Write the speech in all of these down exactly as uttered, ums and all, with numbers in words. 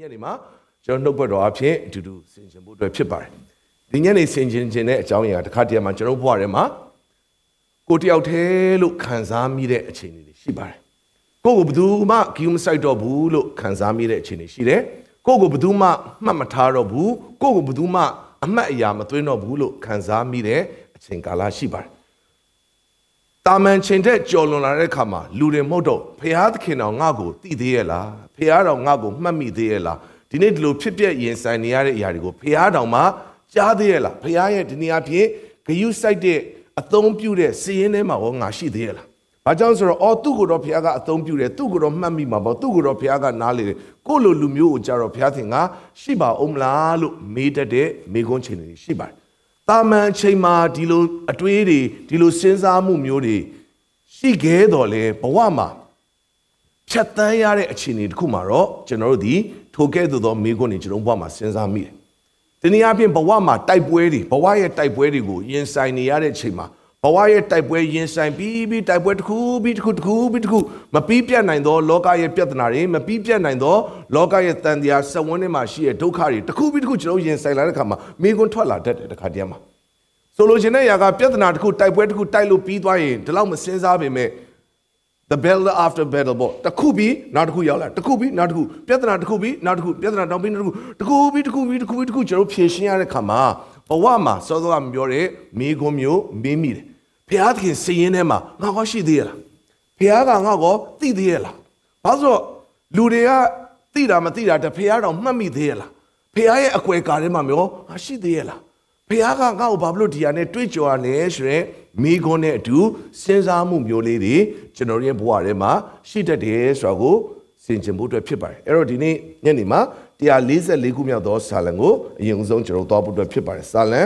ညနေမှာကျွန်တော်နှုတ်ဘတ်တော်အဖြစ်အတူတူဆင်ခြင်ဖို့အတွက်ဖြစ်ပါတယ်ဒီညနေဆင်ခြင်ခြင်းတဲ့အကြောင်းအရာတစ်ခါတည်းမှာကျွန်တော်ဘဝထဲမှာကိုတယောက်တည်းလို့ခံစားမိတဲ့အခြေအနေတွေရှိပါတယ်ကိုကိုဘယ်သူမှဂီယူမဆိုင်တော့ဘူးလို့ခံစားမိတဲ့အခြေအနေရှိတယ်ကိုကိုဘယ်သူမှမှတ်မထားတော့ဘူးကိုကိုဘယ်သူမှအမှတ်အရာမသွင်းတော့ဘူးလို့ခံစားမိတဲ့အချိန်ကာလရှိပါတယ်တာမန်ချိန်တဲ့ကြော်လွန်လာတဲ့အခါမှာလူတွေမဟုတ်တော့ဖခင်သခင်တော်ငါ့ကိုသိသေးရဲ့လားဖခင်တော်ငါ့ကိုမှတ်မိသေးရဲ့လားဒီနေ့ဒီလိုဖြစ်ပျက်ရင်ဆိုင်နေရတဲ့အရာတွေကိုဖခင်တော်မှကြားသေးရဲ့လားဖခင်ရဲ့ဒီနေ့အဖြစ်ဂယုစိုက်တဲ့အသုံးပြုတဲ့စီးရင်ထဲမှာရောငါရှိသေးရဲ့လားဘာကြောင့်ဆိုတော့အော်သူ့ကိုတော့ဖခင်ကအသုံးပြုတယ်သူ့ကိုတော့မှတ်မိမှာပေါ့သူ့ကိုတော့ဖခင်ကနားလေတယ်ကိုလိုလူမျိုးကိုကြတော့ဖခင်သင်ကရှိပါအောင်မလားလို့မေးတတ်တဲ့မေးခွန်းချိန်တွေရှိပါတယ်တာမန်ချိန်မှာဒီလိုအတွေးတွေဒီလိုစဉ်းစားမှုမျိုးတွေရှိခဲ့တော့လေဘဝမှာဖြတ်တန်းရတဲ့အခြေအနေတစ်ခုမှာတော့ကျွန်တော်တို့ဒီထိုကဲ့သို့သောမိခွန်းတွေကျွန်တော်ဘဝမှာစဉ်းစားမိတယ်။ဒီနေ့အပြင်ဘဝမှာတိုက်ပွဲတွေဘဝရဲ့တိုက်ပွဲတွေကိုရင်ဆိုင်နေရတဲ့အချိန်မှာဘဝရဲ့တိုက်ပွဲရင်ဆိုင်ပြီးပြီးတိုက်ပွဲတစ်ခုပြီးတစ်ခုတစ်ခုပြီးတစ်ခုမပြီးပြတ်နိုင်သောလောကရဲ့ပြဿနာတွေမပြီးပြတ်နိုင်သောလောကရဲ့တန်တရားစဝန်းထဲမှာရှိတဲ့ဒုက္ခတွေတစ်ခုပြီးတစ်ခုကျွန်တော်ရင်ဆိုင်လာတဲ့အခါမှာမိခွန်းထွက်လာတတ်တယ်တစ်ခါတည်းမှာဆိုလိုချင်တဲ့ຢာကပြဿနာတစ်ခုတိုက်ပွဲတစ်ခုတိုက်လို့ပြီးသွားရင်ဒီလောက်မစင်စားပေမဲ့ the battle after battle ပေါ့တစ်ခုပြီးနောက်တစ်ခုရောက်လာတစ်ခုပြီးနောက်တစ်ခုပြဿနာတစ်ခုပြီးနောက်တစ်ခုပြဿနာတောင်းပြီးနောက်တစ်ခုတစ်ခုပြီးတစ်ခုပြီးတစ်ခုပြီးတစ်ခုကျွန်တော်ဖြေရှင်းရတဲ့အခါမှာဘဝမှာစောစောကပြောတဲ့မိခွန်းမျိုးမေးမိတယ်ဖခင်သခင်စီရင်ထဲမှာငါကောရှိသေးရလားဖခင်ကငါကောသိသေးရလားဘာလို့လူတွေကသိတာမသိတာတဖခင်တော့မှတ်မိသေးရလားဖခင်ရဲ့အကွယ်ကာထဲမှာမျိုးငါရှိသေးရလားဖခင်ကငါ့ကိုဘာလို့ဒီဟာနဲ့တွေ့ကြုံရလဲဆိုရင်မိခွန်းနဲ့အတူစဉ်းစားမှုမျိုးလေးတွေကျွန်တော်ရဲ့ဘဝထဲမှာရှိတတ်တယ်ဆိုတာကိုဆင်ခြင်ဖို့အတွက်ဖြစ်ပါတယ်အဲ့တော့ဒီနေ့ညနေမှာone forty-fourခုမြောက်သောစာလံကိုအရင်ဆုံးကျွန်တော်သွားဖို့အတွက်ဖြစ်ပါတယ်စာလံ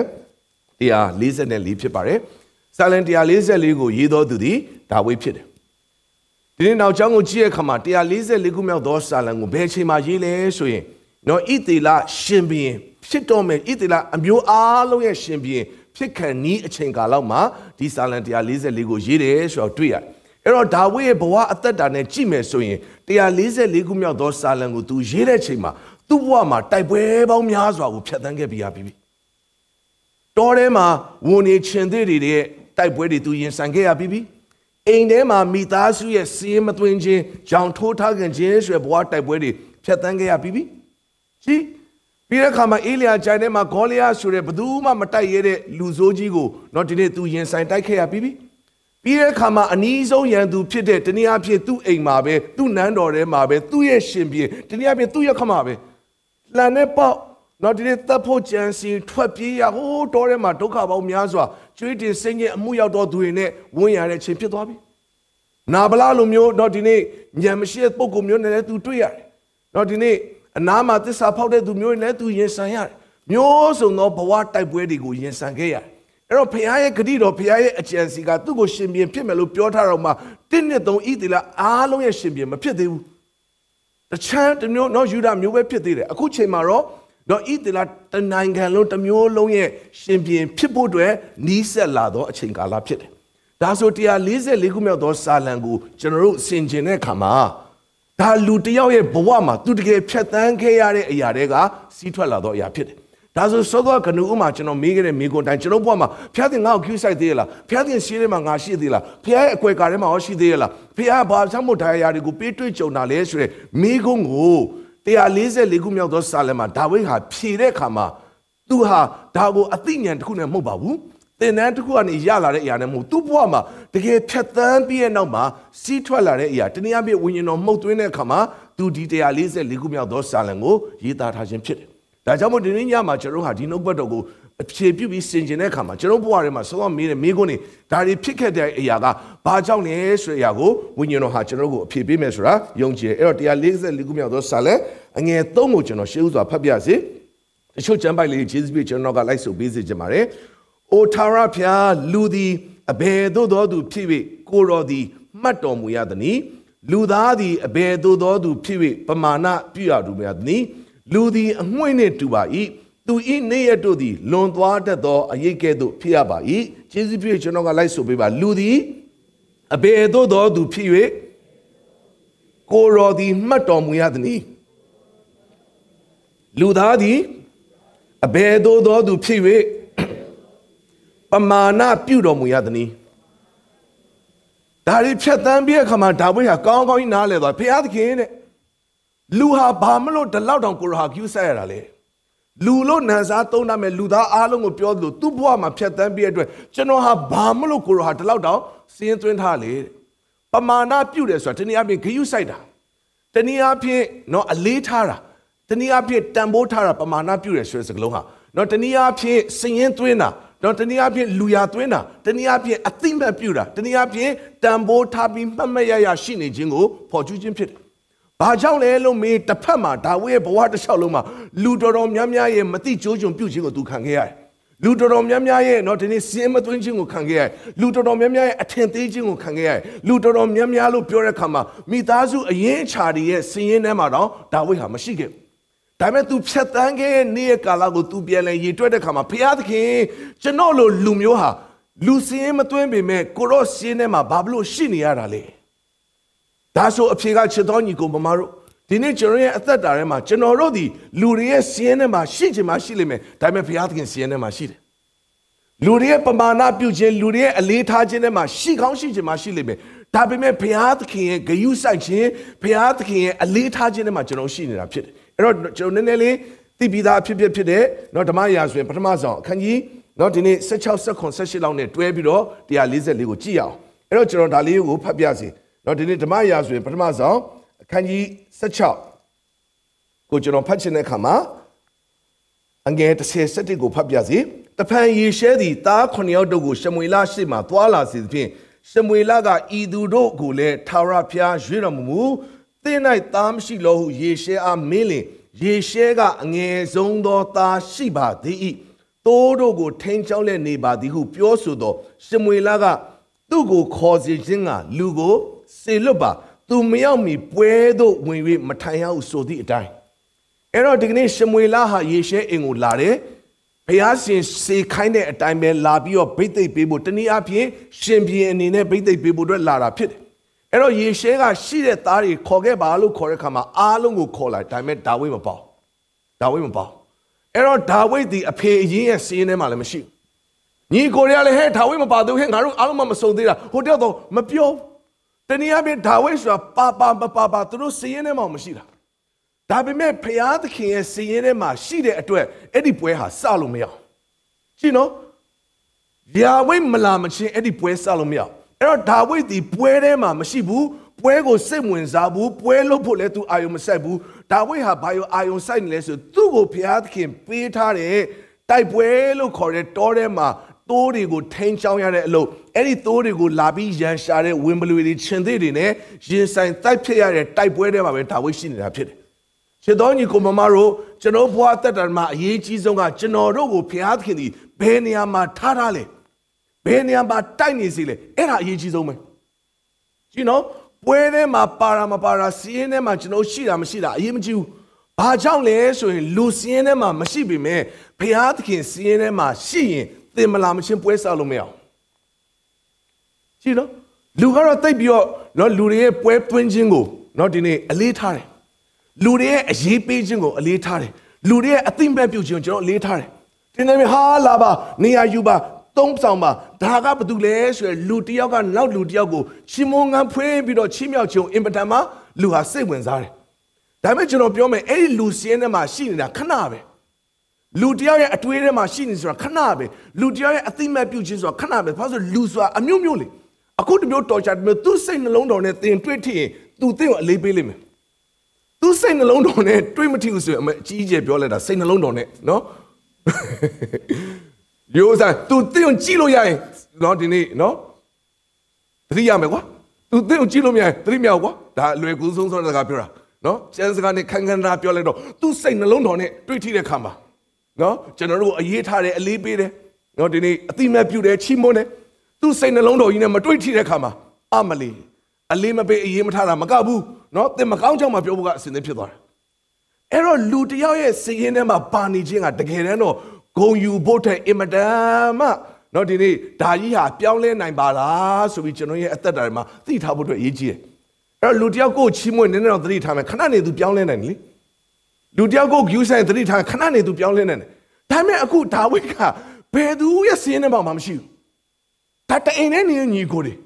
one forty-fourဖြစ်ပါတယ်စာလံone forty-fourကိုရေးတော်သူသည်ဒါဝိဒ်ဖြစ်တယ်ဒီနေ့နောက်ကျောင်းကိုကြည့်ရခါမှာone forty-fourခုမြောက်သောစာလံကိုဘယ်အချိန်မှာရေးလဲဆိုရင်နော်ဣသေလရှင်ဘုရင်ဖြစ်တော်မယ်ဣသေလအမျိုးအားလုံးရဲ့ရှင်ဘုရင်ဖြစ်ခံနီးအချိန်ကာလမှာဒီစာလံone forty-fourကိုရေးတယ်ဆိုတော့တွေ့ရတယ်အဲ့တော့ဒါဝိဒ်ရဲ့ဘဝအသက်တာနဲ့ကြည့်မယ်ဆိုရင်one forty-fourခုမြောက်သောစာလံကိုသူရေးတဲ့ချိန်မှာသူ့ဘဝမှာတိုက်ပွဲပေါင်းများစွာကိုဖျက်ဆီးခဲ့ပြီးရပြီတော်ထဲမှာဝန်နေချင်သေးတွေရဲ့တိုက်ပွဲတွေသူရင်ဆိုင်ခဲ့ရပြီးပြီအိမ်ထဲမှာမိသားစုရဲ့စီးရင်မသွင်းခြင်းကြောင်ထိုးထားခြင်းချင်းဆိုရဘဝတိုက်ပွဲတွေဖျက်ဆီးခဲ့ရပြီးပြီရှိပြီးတဲ့အခါမှာအေလီယာဂျိုင်ထဲမှာဂေါလိယဆိုတဲ့ဘယ်သူမှမတိုက်ရတဲ့လူဆိုးကြီးကိုတော့ဒီနေ့သူရင်ဆိုင်တိုက်ခဲ့ရပြီးပြီပြီးတဲ့အခါမှာအနီးဆုံးရန်သူဖြစ်တဲ့တနည်းအားဖြင့်သူ့အိမ်မှာပဲသူ့နန်းတော်ထဲမှာပဲသူ့ရဲ့ရှင်ဘီတနည်းအားဖြင့်သူ့ရဲ့ခမပဲလှန်နဲ့ပေါက်နော်ဒီနေ့တပ်ဖို့ကြံစီထွက်ပြေးရဟိုးတော်ထဲမှာဒုက္ခပေါင်းများစွာကျွေးတင်စိတ်ရဲ့အမှုရောက်တော်သူတွေနဲ့ဝန်းရတဲ့ချိန်ဖြစ်သွားပြီနာဗလာလိုမျိုးတော့ဒီနေ့ညံမရှိတဲ့ပုံကုမျိုးနဲ့လည်းသူတွေ့ရတယ်နော်ဒီနေ့အနာမှာသစ္စာဖောက်တဲ့သူမျိုးနဲ့လည်းသူရင်ဆိုင်ရတယ်မျိုးစုံသောဘဝတိုက်ပွဲတွေကိုရင်ဆိုင်ခဲ့ရတယ်အဲ့တော့ဖခင်ရဲ့ဂတိတော်ဖခင်ရဲ့အကြံစီကသူ့ကိုရှင်ပြန်ဖြစ်မယ်လို့ပြောထားတော့မှတစ်နှစ်သုံးဣသီလအားလုံးရဲ့ရှင်ပြန်မဖြစ်သေးဘူးတချမ်းတစ်မျိုးနော်ယူဒမျိုးပဲဖြစ်သေးတယ်အခုချိန်မှာတော့တော့ဣသီလတနိုင်ငံလုံးတစ်မျိုးလုံးရဲ့ရှင်ပြန်ဖြစ်ဖို့အတွက်နီးစပ်လာသောအချိန်ကာလဖြစ်တယ်ဒါဆိုone forty-fourခုမြောက်သောစာလံကိုကျွန်တော်တို့ဆင်ခြင်တဲ့အခါမှာဒါလူတယောက်ရဲ့ဘဝမှာသူတကယ်ဖြတ်သန်းခဲ့ရတဲ့အရာတွေကစီးထွက်လာသောအရာဖြစ်တယ်ဒါဆိုစောသောကနူဥမှာကျွန်တော်မေးခဲ့တဲ့မိကွန်တိုင်းကျွန်တော်ဘဝမှာဖျားတင်ငါ့ကိုကျူးဆိုင်သေးရလားဖျားတင်ရှင်းထဲမှာငါရှိသေးလားဖျားရဲ့အကွယ်ကာထဲမှာရောရှိသေးရလားဖျားဘာသာမှုတရားရာတွေကိုပေးတွေ့ကြုံတာလဲဆိုရယ်မိကွန်ကိုone forty-fourခုမြောက်သောစာလံမှာဒါဝိဒ်ဟာဖြေတဲ့အခါမှာသူဟာဒါကိုအသိဉာဏ်တစ်ခုနဲ့မဟုတ်ပါဘူးသင်တန်းတစ်ခုကနေရလာတဲ့အရာနဲ့မဟုတ်သူ့ဘဝမှာတကယ်ဖြတ်သန်းပြီးရဲ့နောက်မှာစီးထွက်လာတဲ့အရာတနည်းအားဖြင့်ဝိညာဉ်တော်မှုတ်သွင်းတဲ့အခါမှာသူဒီone forty-fourခုမြောက်သောစာလံကိုရေးသားထားခြင်းဖြစ်တယ်ဒါကြောင့်မို့ဒီနေ့ညမှာကျွန်တော်ဟာဒီနှုတ်ဘတ်တော်ကိုအခြေပြုပြီးဆင်ခြင်တဲ့အခါမှာကျွန်တော်ဘဝထဲမှာဆောမေးတဲ့မိကုန်းတွေဒါတွေဖြစ်ခဲ့တဲ့အရာကဘာကြောင့်လဲဆိုတဲ့အရာကိုဝိညာဉ်တော်ဟာကျွန်တော်ကိုအဖြေပေးမယ်ဆိုတာယုံကြည်တယ်အဲ့တော့one forty-fourခုမြောက်သောစာလံအငယ်threeကိုကျွန်တော်ရှေးဥစွာဖတ်ပြစေတချို့ကျမ်းပိုက်လေးဂျေဇုပြကျွန်တော်ကလိုက်ဆိုပေးစေချင်ပါတယ်အိုထာဝရဘုရားလူသည်အဘယ်သို့သောသူဖြစ်၍ကိုတော်သည်မှတ်တော်မူရသည်။လူသားသည်အဘယ်သို့သောသူဖြစ်၍ပမာဏပြုရတူများသည်။လူသည်အငွေ့နှင့်တူပါ၏။သူ၏နေရတို့သည်လွန်သွားတတ်သောအရိပ်ကဲ့သို့ဖြစ်ရပါ၏။ကျေးဇူးပြုကျွန်တော်ကလိုက်ဆိုပေးပါလူသည်အဘယ်သို့သောသူဖြစ်၍ကိုတော်သည်မှတ်တော်မူရသည်။လူသားသည်အဘယ်သို့သောသူဖြစ်၍ပမာဏပြုတော်မူရသည်။ဒါရီဖြတ်တန်းပြီးအခါမှာဒါဝိဒ်ဟာကောင်းကောင်းကြီးနားလည်သွားဘုရားသခင်တဲ့လူဟာဘာမလို့ဒီလောက်တောင်ကိုရဟာကျူးဆက်ရတာလဲလူလို့နန်စားသုံးနာမဲ့လူသားအားလုံးကိုပြောသလိုသူ့ဘဝမှာဖြတ်တန်းပြီးအတွက်ကျွန်တော်ဟာဘာမလို့ကိုရဟာဒီလောက်တောင်စင်းသွင်းထားလေပမာဏပြုတယ်ဆိုတာတနည်းအားဖြင့်ဂယုစိုက်တာတနည်းအားဖြင့်နော်အလေးထားတာတနည်းအားဖြင့်တန်ဖိုးထားတာပမာဏပြုတယ်ဆိုတဲ့စကားလုံးဟာနော်တနည်းအားဖြင့်စည်ရင်သွင်းတာနော်တနည်းအားဖြင့်လူရသွင်းတာတနည်းအားဖြင့်အသိမှတ်ပြုတာတနည်းအားဖြင့်တန်ဖိုးထားပြီးမှတ်မှတ်ရရရှိနေခြင်းကိုဖော်ကျူးခြင်းဖြစ်တယ်။ဘာကြောင့်လဲလို့မေးတစ်ဖက်မှာဒါဝိဒ်ရဲ့ဘဝတစ်လျှောက်လုံးမှာလူတော်တော်များများရဲ့မတိကျိုးကျွန်ပြုခြင်းကိုသူခံခဲ့ရတယ်။လူတော်တော်များများရဲ့နော်ဒီနေ့စင်းမသွင်းခြင်းကိုခံခဲ့ရတယ်။လူတော်တော်များများရဲ့အထင်သေးခြင်းကိုခံခဲ့ရတယ်။လူတော်တော်များများလို့ပြောတဲ့အခါမှာမိသားစုအရင်အခြာတွေရဲ့စည်ရင်းထဲမှာတော့ဒါဝိဒ်ဟာမရှိခဲ့ဘူး။ဒါပေမဲ့ तू ဖြတ်တန်းခဲ့နေ့ကာလကို तू ပြန်လဲရေတွက်တဲ့အခါမှာဘုရားသခင်ကျွန်တော်လိုလူမျိုးဟာလူစင်းမသွင်းပေမဲ့ကိုရော့စင်းထဲမှာဘာလို့ရှိနေရတာလဲဒါဆိုအဖြေကချစ်တော်ညီကိုမမတို့ဒီနေ့ကျွန်တော်ရဲ့အသက်တာထဲမှာကျွန်တော်တို့ဒီလူတွေရဲ့စင်းထဲမှာရှိချင်မှရှိလိမ့်မယ်ဒါပေမဲ့ဘုရားသခင်စင်းထဲမှာရှိတယ်လူတွေရဲ့ပမာဏပြုခြင်းလူတွေရဲ့အလေးထားခြင်းထဲမှာရှိကောင်းရှိချင်မှရှိလိမ့်မယ်ဒါပေမဲ့ဘုရားသခင်ရဲ့ဂရုစိုက်ခြင်းဘုရားသခင်ရဲ့အလေးထားခြင်းထဲမှာကျွန်တော်ရှိနေတာဖြစ်တယ်အဲ့တော့ကျွန်တော်နည်းနည်းလေးသိပြီးသားဖြစ်ဖြစ်ဖြစ်တဲ့เนาะဓမ္မရာဆိုရင်ပထမဆုံးအခန်းကြီးเนาะဒီနေ့16 17 18လောက်နဲ့တွဲပြီးတော့one forty-fourကိုကြည့်အောင်အဲ့တော့ကျွန်တော်ဒါလေးကိုဖတ်ပြစီเนาะဒီနေ့ဓမ္မရာဆိုရင်ပထမဆုံးအခန်းကြီးsixteenကိုကျွန်တော်ဖတ်ချင်တဲ့အခါမှာအငယ်tenကိုဖတ်ပြစီတဖန်ယေရှဲသည်သား9ယောက်တို့ကိုရှမွေလရှေ့မှာသွားလာစေသဖြင့်ရှမွေလကဤသူတို့ကိုလည်းထာဝရဘုရားရွေးတော်မမူသင်၌သားမရှိလောဟုယေရှဲအားမင်းလင်ယေရှဲကအငယ်ဆုံးသောသားရှိပါသည်၏တိုးတို့ကိုထိန်းချောင်းလက်နေပါသည်ဟုပြောဆိုသောရှမွေလကသူ့ကိုခေါ်စေခြင်းကလူကိုစေလွတ်ပါသူမရောက်မီပွဲသို့ဝင်၍မထိုင်ရဟုဆိုသည့်အတိုင်းအဲ့တော့ဒီကနေ့ရှမွေလဟာယေရှဲအိမ်ကိုလာတယ်ဘုရားရှင်စေခိုင်းတဲ့အတိုင်းပဲလာပြီးတော့ဗိသိက်ပေးဖို့တနည်းအားဖြင့်ရှင်ဘီရင်အနေနဲ့ဗိသိက်ပေးဖို့အတွက်လာတာဖြစ်တယ်အဲ့တော့ယေရှဲကရှိတဲ့သားတွေခေါ်ခဲ့ပါလို့ခေါ်တဲ့အခါမှာအားလုံးကိုခေါ်လိုက်ဒါပေမဲ့ဒါဝိဒ်မပေါ့ဒါဝိဒ်မပေါ့အဲ့တော့ဒါဝိဒ်ဒီအဖေအရင်ရဲ့စီးရင်ထဲမှာလည်းမရှိဘူးညီကိုရလည်းဟဲ့ဒါဝိဒ်မပါသေးဟဲ့ငါတို့အားလုံးမမစုံသေးတာဟိုတယောက်တော့မပြောတနည်းအားဖြင့်ဒါဝိဒ်ဆိုတာပါပါမပါပါသူတို့စီးရင်ထဲမှာမရှိတာဒါပေမဲ့ဘုရားသခင်ရဲ့စီးရင်ထဲမှာရှိတဲ့အတွက်အဲ့ဒီပွဲဟာစလို့မရအောင်ကြည့်နော်ယာဝိဒ်မလာမချင်းအဲ့ဒီပွဲစလို့မရအောင်အဲ့တော့ဒါဝိဒ်ဒီပွဲထဲမှာမရှိဘူးပွဲကိုစိတ်ဝင်စားဘူးပွဲလုပ်ဖို့လည်းသူအာယုံမဆိုင်ဘူးဒါဝိဒ်ဟာဘာယောအာယုံဆိုင်နေလဲဆိုသူ့ကိုဘုရားသခင်ပေးထားတဲ့တိုက်ပွဲလို့ခေါ်တဲ့တောထဲမှာတိုးတွေကိုထိန်းချောင်းရတဲ့အလုပ်အဲ့ဒီတိုးတွေကိုလာပြီးရန်ရှာတဲ့ဝင်ပလွေတွေခြင်သေးတွေနဲ့ရင်ဆိုင်တိုက်ဖြစ်ရတဲ့တိုက်ပွဲထဲမှာပဲဒါဝိဒ်ရှိနေတာဖြစ်တယ်ခြေတော်ညီကိုမမတို့ကျွန်တော်ဘဝတက်တာမှာအရေးကြီးဆုံးကကျွန်တော်တို့ကိုဘုရားသခင်ဒီဘယ်နေရာမှာထားထားလဲဘယ်နေရာမှာတိုက်နေစီလဲအဲ့ဒါအရေးကြီးဆုံးပဲကြည့်နော်ပွဲထဲမှာပါရာမပါရာစီးရင်ထဲမှာကျွန်တော်ရှိတာမရှိတာအရေးမကြီးဘူးဘာကြောင့်လဲဆိုရင်လူစီးရင်ထဲမှာမရှိပေမဲ့ဘုရားသခင်စီးရင်ထဲမှာရှိရင်သင်မလာမချင်းပွဲစားလို့မရအောင်ကြည့်နော်လူကတော့တိတ်ပြီးတော့နော်လူတွေရဲ့ပွဲသွင်းခြင်းကိုနော်ဒီနေ့အလေးထားတယ်လူတွေရဲ့အရေးပေးခြင်းကိုအလေးထားတယ်လူတွေရဲ့အသိမဲ့ပြုခြင်းကိုကျွန်တော်အလေးထားတယ်ဒီနေ့ဟာလာပါနေရာယူပါသုံးဆောင်ပါဒါကဘာတူလဲဆိုရယ်လူတယောက်ကနောက်လူတယောက်ကိုချီးမွမ်းငန်းဖွေးပြီးတော့ချီးမြှောက်ခြင်းအင်ပတန်မှာလူဟာစိတ်ဝင်စားတယ်ဒါပေမဲ့ကျွန်တော်ပြောမယ်အဲ့ဒီလူစင်းထဲမှာရှိနေတာခဏပဲလူတယောက်ရဲ့အတွေးထဲမှာရှိနေဆိုတာခဏပဲလူတယောက်ရဲ့အသိမဲ့ပြုခြင်းဆိုတာခဏပဲဘာလို့လူဆိုတာအမျိုးမျိုးလေအခုတမျိုးတော်ချတယ်မျိုးသူ့စိတ်နှလုံးတော်နဲ့သင်တွေ့ထင်ရင်သူသင်ကိုအလေးပေးလိမ့်မယ်သူစိတ်နှလုံးတော်နဲ့တွေးမထီဘူးဆိုရင်အမအကြီးအကျယ်ပြောလိုက်တာစိတ်နှလုံးတော်နဲ့နော်ရိုးစား तू တင်းကိုကြည့်လို့ရရင်နော်ဒီနေ့နော်သတိရမယ်ကွာ तू တင်းကိုကြည့်လို့မရရင်သတိမြောက်ကွာဒါအလွယ်ကူဆုံးဆုံးစကားပြောတာနော်ကျန်းစကားနဲ့ခန်းခန်းသားပြောလိုက်တော့ तू စိတ်နှလုံးတော်နဲ့တွေးထိတဲ့ခါမှာနော်ကျွန်တော်တို့အရေးထားတယ်အလေးပေးတယ်နော်ဒီနေ့အတိမတ်ပြုတယ်ချီးမွမ်းတယ် तू စိတ်နှလုံးတော်ကြီးနဲ့မတွေးထိတဲ့ခါမှာအမလီအလေးမပေးအရေးမထားတာမကဘူးနော်သင်မကောင်းကြောင်မှပြောဖို့ကအစင်သင်းဖြစ်သွားတယ်အဲ့တော့လူတယောက်ရဲ့စိတ်ရင်းထဲမှာပါနေခြင်းကတကယ်တမ်းတော့ဂုံယူဖို့တဲ့အင်မတန်မှနော်ဒီနေ့ဒါကြီးဟာပြောင်းလဲနိုင်ပါလားဆိုပြီးကျွန်တော်ရဲ့အသက်တာမှာသိထားဖို့အတွက်အရေးကြီးတယ်အဲ့တော့လူတယောက်ကိုချီးမွမ်းနေနေတော့သတိထားမယ်ခဏနေသူပြောင်းလဲနိုင်တယ်လေလူတယောက်ကို view ဆိုင်သတိထားခဏနေသူပြောင်းလဲနေတယ်ဒါပေမဲ့အခုဒါဝိကဘယ်သူရဲ့စင်းနေမှာမရှိဘူးဒါတအိမ်နဲ့နေညီကိုတွေ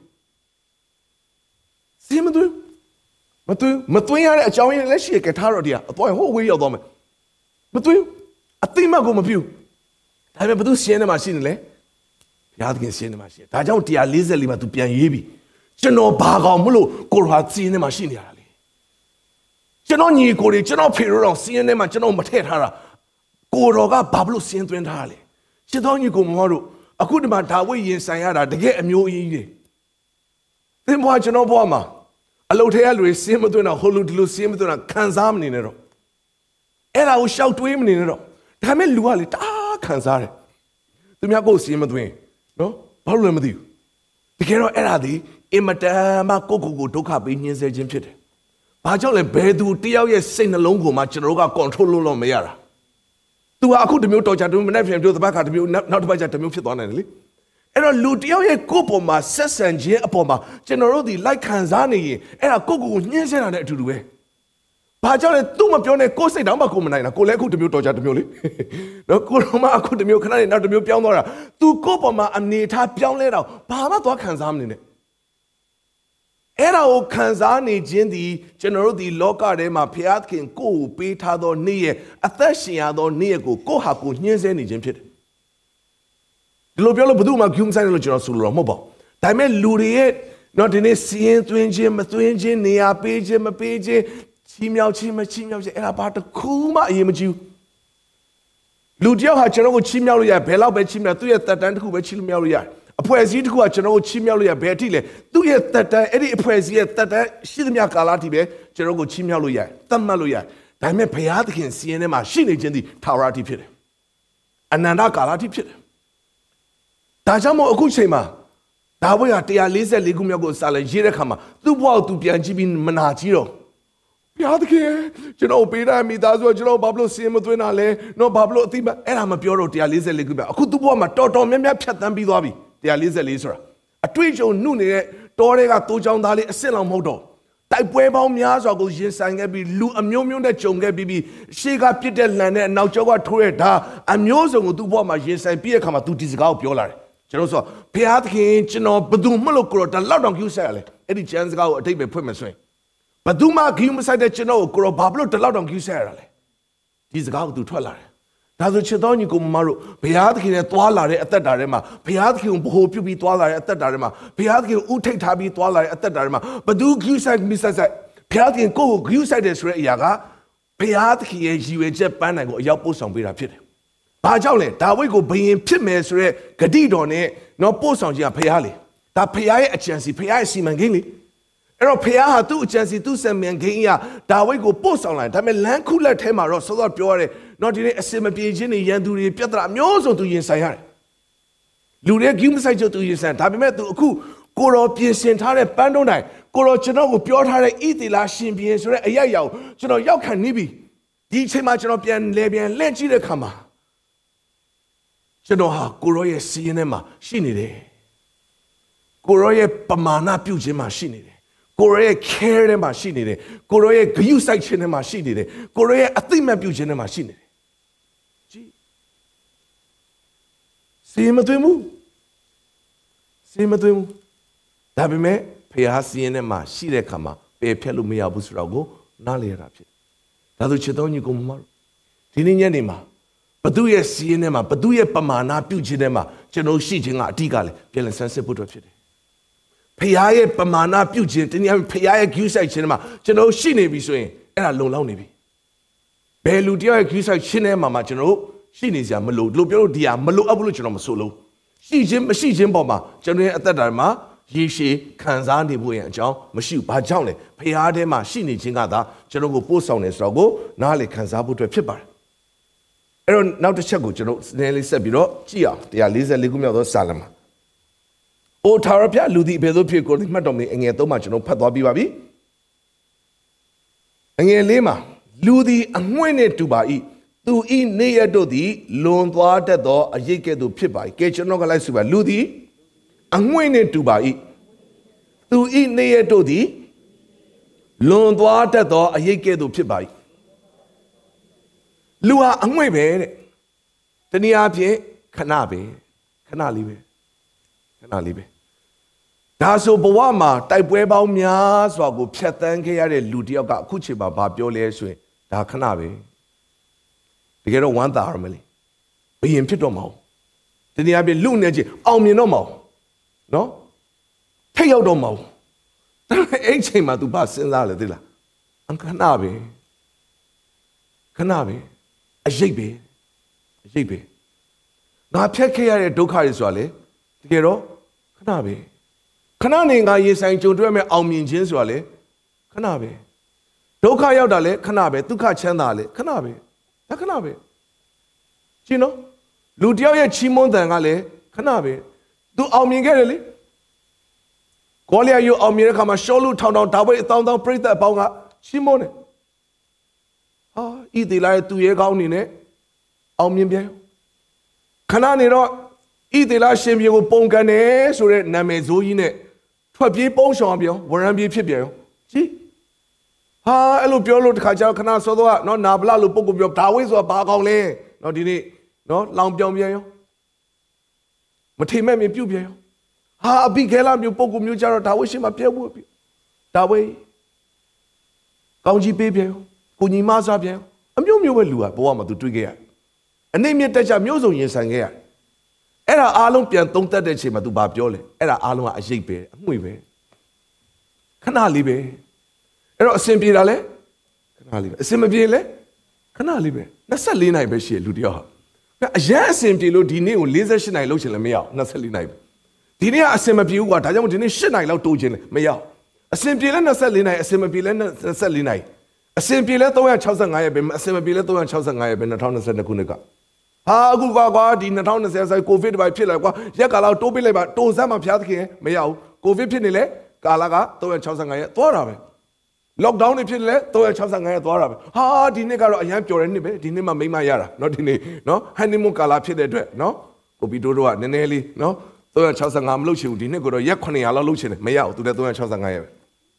စင်းမသွင်းမသွင်းမသွင်းရတဲ့အကြောင်းရင်းလက်ရှိကထားတော့တရားအပေါ်ဟိုဝေးရောက်သွားမယ်မသွင်းအသိမှတ်ကိုမပြုဒါပေမဲ့ဘသူစင်းနေမှာရှိနေလဲဘုရားသခင်စင်းနေမှာရှိဒါကြောင့်one fortyမှာသူပြန်ရေးပြီကျွန်တော်ဘာကောင်မလို့ကိုရာစင်းနေမှာရှိနေရတာလေကျွန်တော်ညီကိုတွေကျွန်တော်ဖေရောတော်စင်းနေမှာကျွန်တော်မထည့်ထားတာကိုတော်ကဘာလို့စင်းသွင်းထားလဲရှင်းတော်ညီကိုမမတို့အခုဒီမှာဒါဝိရင်ဆိုင်ရတာတကယ်အမျိုးအကြီးတွေသင်ဘွားကျွန်တော်ဘွားမှာအလုတ်ထဲကလူတွေစင်းမသွင်းတော့ဟိုလူဒီလူစင်းမသွင်းတော့ခံစားမနေနဲ့တော့အဲ့ဒါကိုရှောက်တွေးမနေနဲ့တော့ဒါမဲ့လူကလေတအားခံစားတယ်သူများကိုစင်းမသွင်းနော်ဘာလို့လဲမသိဘူးတကယ်တော့အဲ့ဒါဒီအင်မတန်မှကိုကိုကိုဒုက္ခပေးညှင်းဆဲခြင်းဖြစ်တယ်ဘာကြောင့်လဲဘယ်သူတယောက်ရဲ့စိတ်နှလုံးကိုမှကျွန်တော်တို့က control လုပ်လို့မရတာသူကအခုတမျိုးတော်ချတမျိုးမနေ့ပြန်ပြောတပတ်ခါတမျိုးနောက်တစ်ပတ်ကျတမျိုးဖြစ်သွားနိုင်တယ်လေအဲ့တော့လူတယောက်ရဲ့ကိုယ်ပေါ်မှာဆက်ဆံခြင်းအပေါ်မှာကျွန်တော်တို့ဒီလိုက်ခံစားနေရင်အဲ့ဒါကိုကိုကိုညှင်းဆဲတာနဲ့အတူတူပဲဘာကြောင့်လဲသူ့မပြောနဲ့ကိုယ်စိတ်တောင်မှကိုမနိုင်တာကိုလည်းအခုတမျိုးတော်ချတမျိုးလေနော်ကိုတော့မှအခုတမျိုးခဏနေနောက်တမျိုးပြောင်းသွားတာသူကိုယ်ပေါ်မှာအနေထားပြောင်းလဲတော့ဘာမှသွားခံစားမနေနဲ့အဲ့ဒါကိုခံစားနေခြင်းဒီကျွန်တော်တို့ဒီလောကထဲမှာဘုရားသခင်ကိုယ်ကိုပေးထားသောနေ့ရဲ့အသက်ရှင်ရသောနေ့ရဲ့ကိုကိုဟာကိုညှင်းဆဲနေခြင်းဖြစ်တယ်ဒီလိုပြောလို့ဘယ်သူမှဂုဏ်ဆိုင်တယ်လို့ကျွန်တော်ဆိုလို့မဟုတ်ပါဘူးဒါပေမဲ့လူတွေရဲ့တော့ဒီနေ့စီးရင်သွင်းခြင်းမသွင်းခြင်းနေရာပေးခြင်းမပေးခြင်းချီးမြှောက်ခြင်းမချီးမြှောက်ခြင်းအဲ့ဒါဘာတစ်ခုမှအရေးမကြီးဘူးလူတယောက်ဟာကျွန်တော်ကိုချီးမြှောက်လို့ရဘယ်လောက်ပဲချီးမြှောက်သူ့ရဲ့သက်တမ်းတစ်ခုပဲချီးမြှောက်လို့ရတယ်အဖွဲ့အစည်းတစ်ခုကကျွန်တော်ကိုချီးမြှောက်လို့ရဘယ်အထိလဲသူ့ရဲ့သက်တမ်းအဲ့ဒီအဖွဲ့အစည်းရဲ့သက်တမ်းရှိသမျှကာလအထိပဲကျွန်တော်ကိုချီးမြှောက်လို့ရသတ်မှတ်လို့ရဒါပေမဲ့ဘုရားသခင်စီရင်ထဲမှာရှိနေခြင်းသည်ထာဝရအထိဖြစ်တယ်အနန္တကာလအထိဖြစ်တယ်ဒါကြောင့်မို့အခုချိန်မှာဒါဝိဒ်ဟာone forty-fourခုမြောက်ကိုစာလိုက်ရေးတဲ့ခါမှာသူ့ဘဝကိုသူပြန်ကြည့်ပြီးမနာကြည့်တော့ဘုရားသခင်ကျွန်တော်ပေးတဲ့မိသားစုကကျွန်တော်ဘာလို့စင်မသွင်းတာလဲတော့ဘာလို့အတိမအဲ့ဒါမပြောတော့one forty-fourခုမြောက်အခုသူ့ဘဝမှာတော်တော်များများဖြတ်သန်းပြီးသွားပြီone forty-fourဆိုတာအတွေ့အကြုံနှုတ်နေတဲ့တောတွေကတိုးချောင်းသားလေးအစ်စ်လောင်မဟုတ်တော့တိုက်ပွဲပေါင်းများစွာကိုရင်ဆိုင်ခဲ့ပြီးလူအမျိုးမျိုးနဲ့ကြုံခဲ့ပြီးပြီးရှေ့ကပြစ်တဲ့လန်နဲ့အနောက်ကျောကထိုးတဲ့ဓာအမျိုးစုံကိုသူ့ဘဝမှာရင်ဆိုင်ပြီးတဲ့အခါမှာသူဒီစကားကိုပြောလာတယ်ကျွန်တော်ဆိုဘုရားသခင်ကျွန်တော်ဘယ်သူမှလို့ကိုတော့လောက်တောင်ကျူးဆက်ရလဲအဲ့ဒီကျမ်းစကားကိုအတိတ်ပဲဖွင့်မယ်ဆိုရင်ဘယ်သူမှဂိမ်းမဆိုင်တဲ့ကျွန်တော်ကိုကိုတော့ဘာလို့တလောက်တောင်ကျူးဆက်ရတာလဲဒီစကားကိုသူထွက်လာတယ်ဒါဆိုချစ်တော်ညီကိုမတို့ဘုရားသခင်နဲ့တွာလာတဲ့အသက်တာထဲမှာဘုရားသခင်ကိုဘ ਹੁ ပြုပြီးတွာလာတဲ့အသက်တာထဲမှာဘုရားသခင်ကိုဥထိတ်ထားပြီးတွာလာတဲ့အသက်တာထဲမှာဘသူဂိမ်းဆိုင်မဆိုင်ဆိုင်ဘုရားသခင်ကိုကိုဂိမ်းဆိုင်တယ်ဆိုတဲ့အရာကဘုရားသခင်ရဲ့ရည်ရွယ်ချက်ပန်းနိုင်ကိုအရောက်ပို့ဆောင်ပေးတာဖြစ်တယ်။ဘာကြောင့်လဲဒါဝိဒ်ကိုဘယင်ဖြစ်မယ်ဆိုတဲ့ဂတိတော်နဲ့တော့ပို့ဆောင်ခြင်းကဘုရားလေဒါဘုရားရဲ့အကြံစီဘုရားရဲ့စီမံကိန်းလေအဲ့တော့ဘုရားဟာသူ့အကြံစီသူ့စီမံကိန်းအရာဒါဝိဒ်ကိုပို့ဆောင်လာတယ်ဒါပေမဲ့လမ်းခုလက်ထဲမှာတော့စောစောပြောရတဲ့တော့ဒီနေ့အစင်မပြေခြင်းတွေရန်သူတွေပြဿနာမျိုးစုံသူရင်ဆိုင်ရတယ်လူတွေဂိမ်းမဆိုင်ကြသူရင်ဆိုင်ဒါပေမဲ့သူအခုကိုတော်ပြင်ဆင်ထားတဲ့ပန်းတုံးတိုင်းကိုတော်ကျွန်တော်ကိုပြောထားတဲ့ဣတိလာရှင်ပြင်ဆိုတဲ့အရာရောက်ကျွန်တော်ရောက်ခံနေပြီဒီအချိန်မှာကျွန်တော်ပြန်လဲပြန်လှည့်ကြည့်တဲ့အခါမှာကျွန်တော်ဟာကိုရောရဲ့စီးရင်ထဲမှာရှိနေတယ်ကိုရောရဲ့ပမာဏပြုခြင်းမှာရှိနေတယ်ကိုရောရဲ့ care ထဲမှာရှိနေတယ်ကိုရောရဲ့ဂရုစိုက်ခြင်းထဲမှာရှိနေတယ်ကိုရောရဲ့အသိမှတ်ပြုခြင်းထဲမှာရှိနေတယ်ကြည့်စီမသွင်းဘူးစီမသွင်းဘူးဒါပေမဲ့ဖျားစီးရင်ထဲမှာရှိတဲ့ခါမှာပယ်ဖြတ်လို့မရဘူးဆိုတော့ကိုနားလေရတာဖြစ်ဒါဆိုချစ်တော်ညီကိုမမဒီနေ့ညနေမှာဘသူရဲ့စီးရင်ထဲမှာဘသူရဲ့ပမာဏပြုခြင်းထဲမှာကျွန်တော်ရှိခြင်းကအဓိကလေပြန်လည်ဆန်းစစ်ဖို့အတွက်ဖြစ်တယ်ဖျားရဲ့ပမာဏပြုခြင်းတနည်းအားဖြင့်ဖျားရဲ့ဂရုစိုက်ခြင်းထဲမှာကျွန်တော်ရှိနေပြီဆိုရင်အဲ့ဒါလုံလောက်နေပြီဘယ်လူတယောက်ရဲ့ဂရုစိုက်ခြင်းထဲမှာမှကျွန်တော်ရှိနေစရာမလိုလို့ပြောလို့ဒီဟာမလိုအပ်ဘူးလို့ကျွန်တော်မဆိုလို့ရှိခြင်းမရှိခြင်းပေါ်မှာကျွန်တော်ရဲ့အသက်တာမှာရေရှည်ခံစားနေဖို့ရန်အကြောင်းမရှိဘူးဘာကြောင့်လဲဖျားထဲမှာရှိနေခြင်းကသာကျွန်တော်ကိုပို့ဆောင်နေဆိုတော့ကိုနားလေခံစားဖို့အတွက်ဖြစ်ပါတယ်အဲ့တော့နောက်တစ်ချက်ကိုကျွန်တော်နည်းလေးဆက်ပြီးတော့ကြည့်အောင်one forty-fourခုမြောက်သောစာလမှာအိုထာဝရဘုရားလူသည်ဘယ်သို့ဖြစ်ကိုမှတ်တော်မူအငယ်သုံးမှာကျွန်တော်ဖတ်သွားပြီးပါပြီအငယ်လေးမှာလူသည်အငွေ့နဲ့တူပါ၏သူဤနေရတို့သည်လွန်သွားတတ်သောအရိပ်ကဲ့သို့ဖြစ်ပါ၏ကဲကျွန်တော်ကလိုက်ဆိုပါလူသည်အငွေ့နဲ့တူပါ၏သူဤနေရတို့သည်လွန်သွားတတ်သောအရိပ်ကဲ့သို့ဖြစ်ပါ၏ Lua Angway, Taniapi, Kanabi, Kanalibe, Kanalibe. Daso Boama, Taipweba Mia, Swago, Petan Kayade, Ludia, Kuchiba, Babiole, Swe, Da Kanabi. To get a one thousand. Be in Pitomo. Taniabi Lunaji, Alminomo. No? Take out Domo. Eight chamber to pass in La Dilla. And Kanabi. Kanabi. A jibe. A jibe. Now, take care of Doka Israeli. Together. Kanabi. Kanani, I is saying to me, I'll mean Jinswale. Kanabi. Doka Yodale, Kanabi, Duka Chandale, Kanabi. Kanabi. You know? Ludia Chimon than Ale, Kanabi. Do I'll mean Gerly? Qualia, you are Miracama, Sholu, town down, tower, town down, pray that Bonga, Chimone. Ah, eat the light to ye gown in it. I'll mean Bill. Cananiro, eat the last shame you will pongane, so that Namezo in it. Twabi Bon Chambio, where I'm be Pibio. See? Ah, Elo Biolo Kaja Cana Soda, no Nabla, Lupo, your towers or Bagole, not in it, no Lambion. Matima me pubio. Ah, big Helam, you poke mutual towishim appear whoopie. That way. Gaunji baby, Kunima Zabia, a mu Lua, Boama to Twigea. And name your touch a muso in Sangea. Era Alumpian don't tell the chima to Babiole, Era Alua a shape, Muive. Canalibe. Era Simpirale? Canalibe. Simabile? Canalibe. Nasalina Beshi, Ludia. Yes, simply Ludini, Liza Shinai Lochel Mea, Nasalina. Dinia Asimabu, what I don't didn't Shinai Lotojin, Mea. A simply Nasalina, a Simabile Nasalina. A simply let the way Chelsea I have been, a Simabile to Chelsea I have been a town of Santa Kunika. Ah, good God, in the town says I COVID by Pilla, Yakala, Tobile, but Tozama Piatke, Mea, COVID Pinile, Galaga, to Chelsea I have. Lockdown if you let to a chance and I thought ah, the nigger, I have your enemy, the name of Mayara, not in it, no, Hanimukala Pide, no, Obidoa, Nenelli, no, to a chance and I'm Lucian, the nigger, Yakoni, Ala Lucian, Mayao, to the two chance and I have.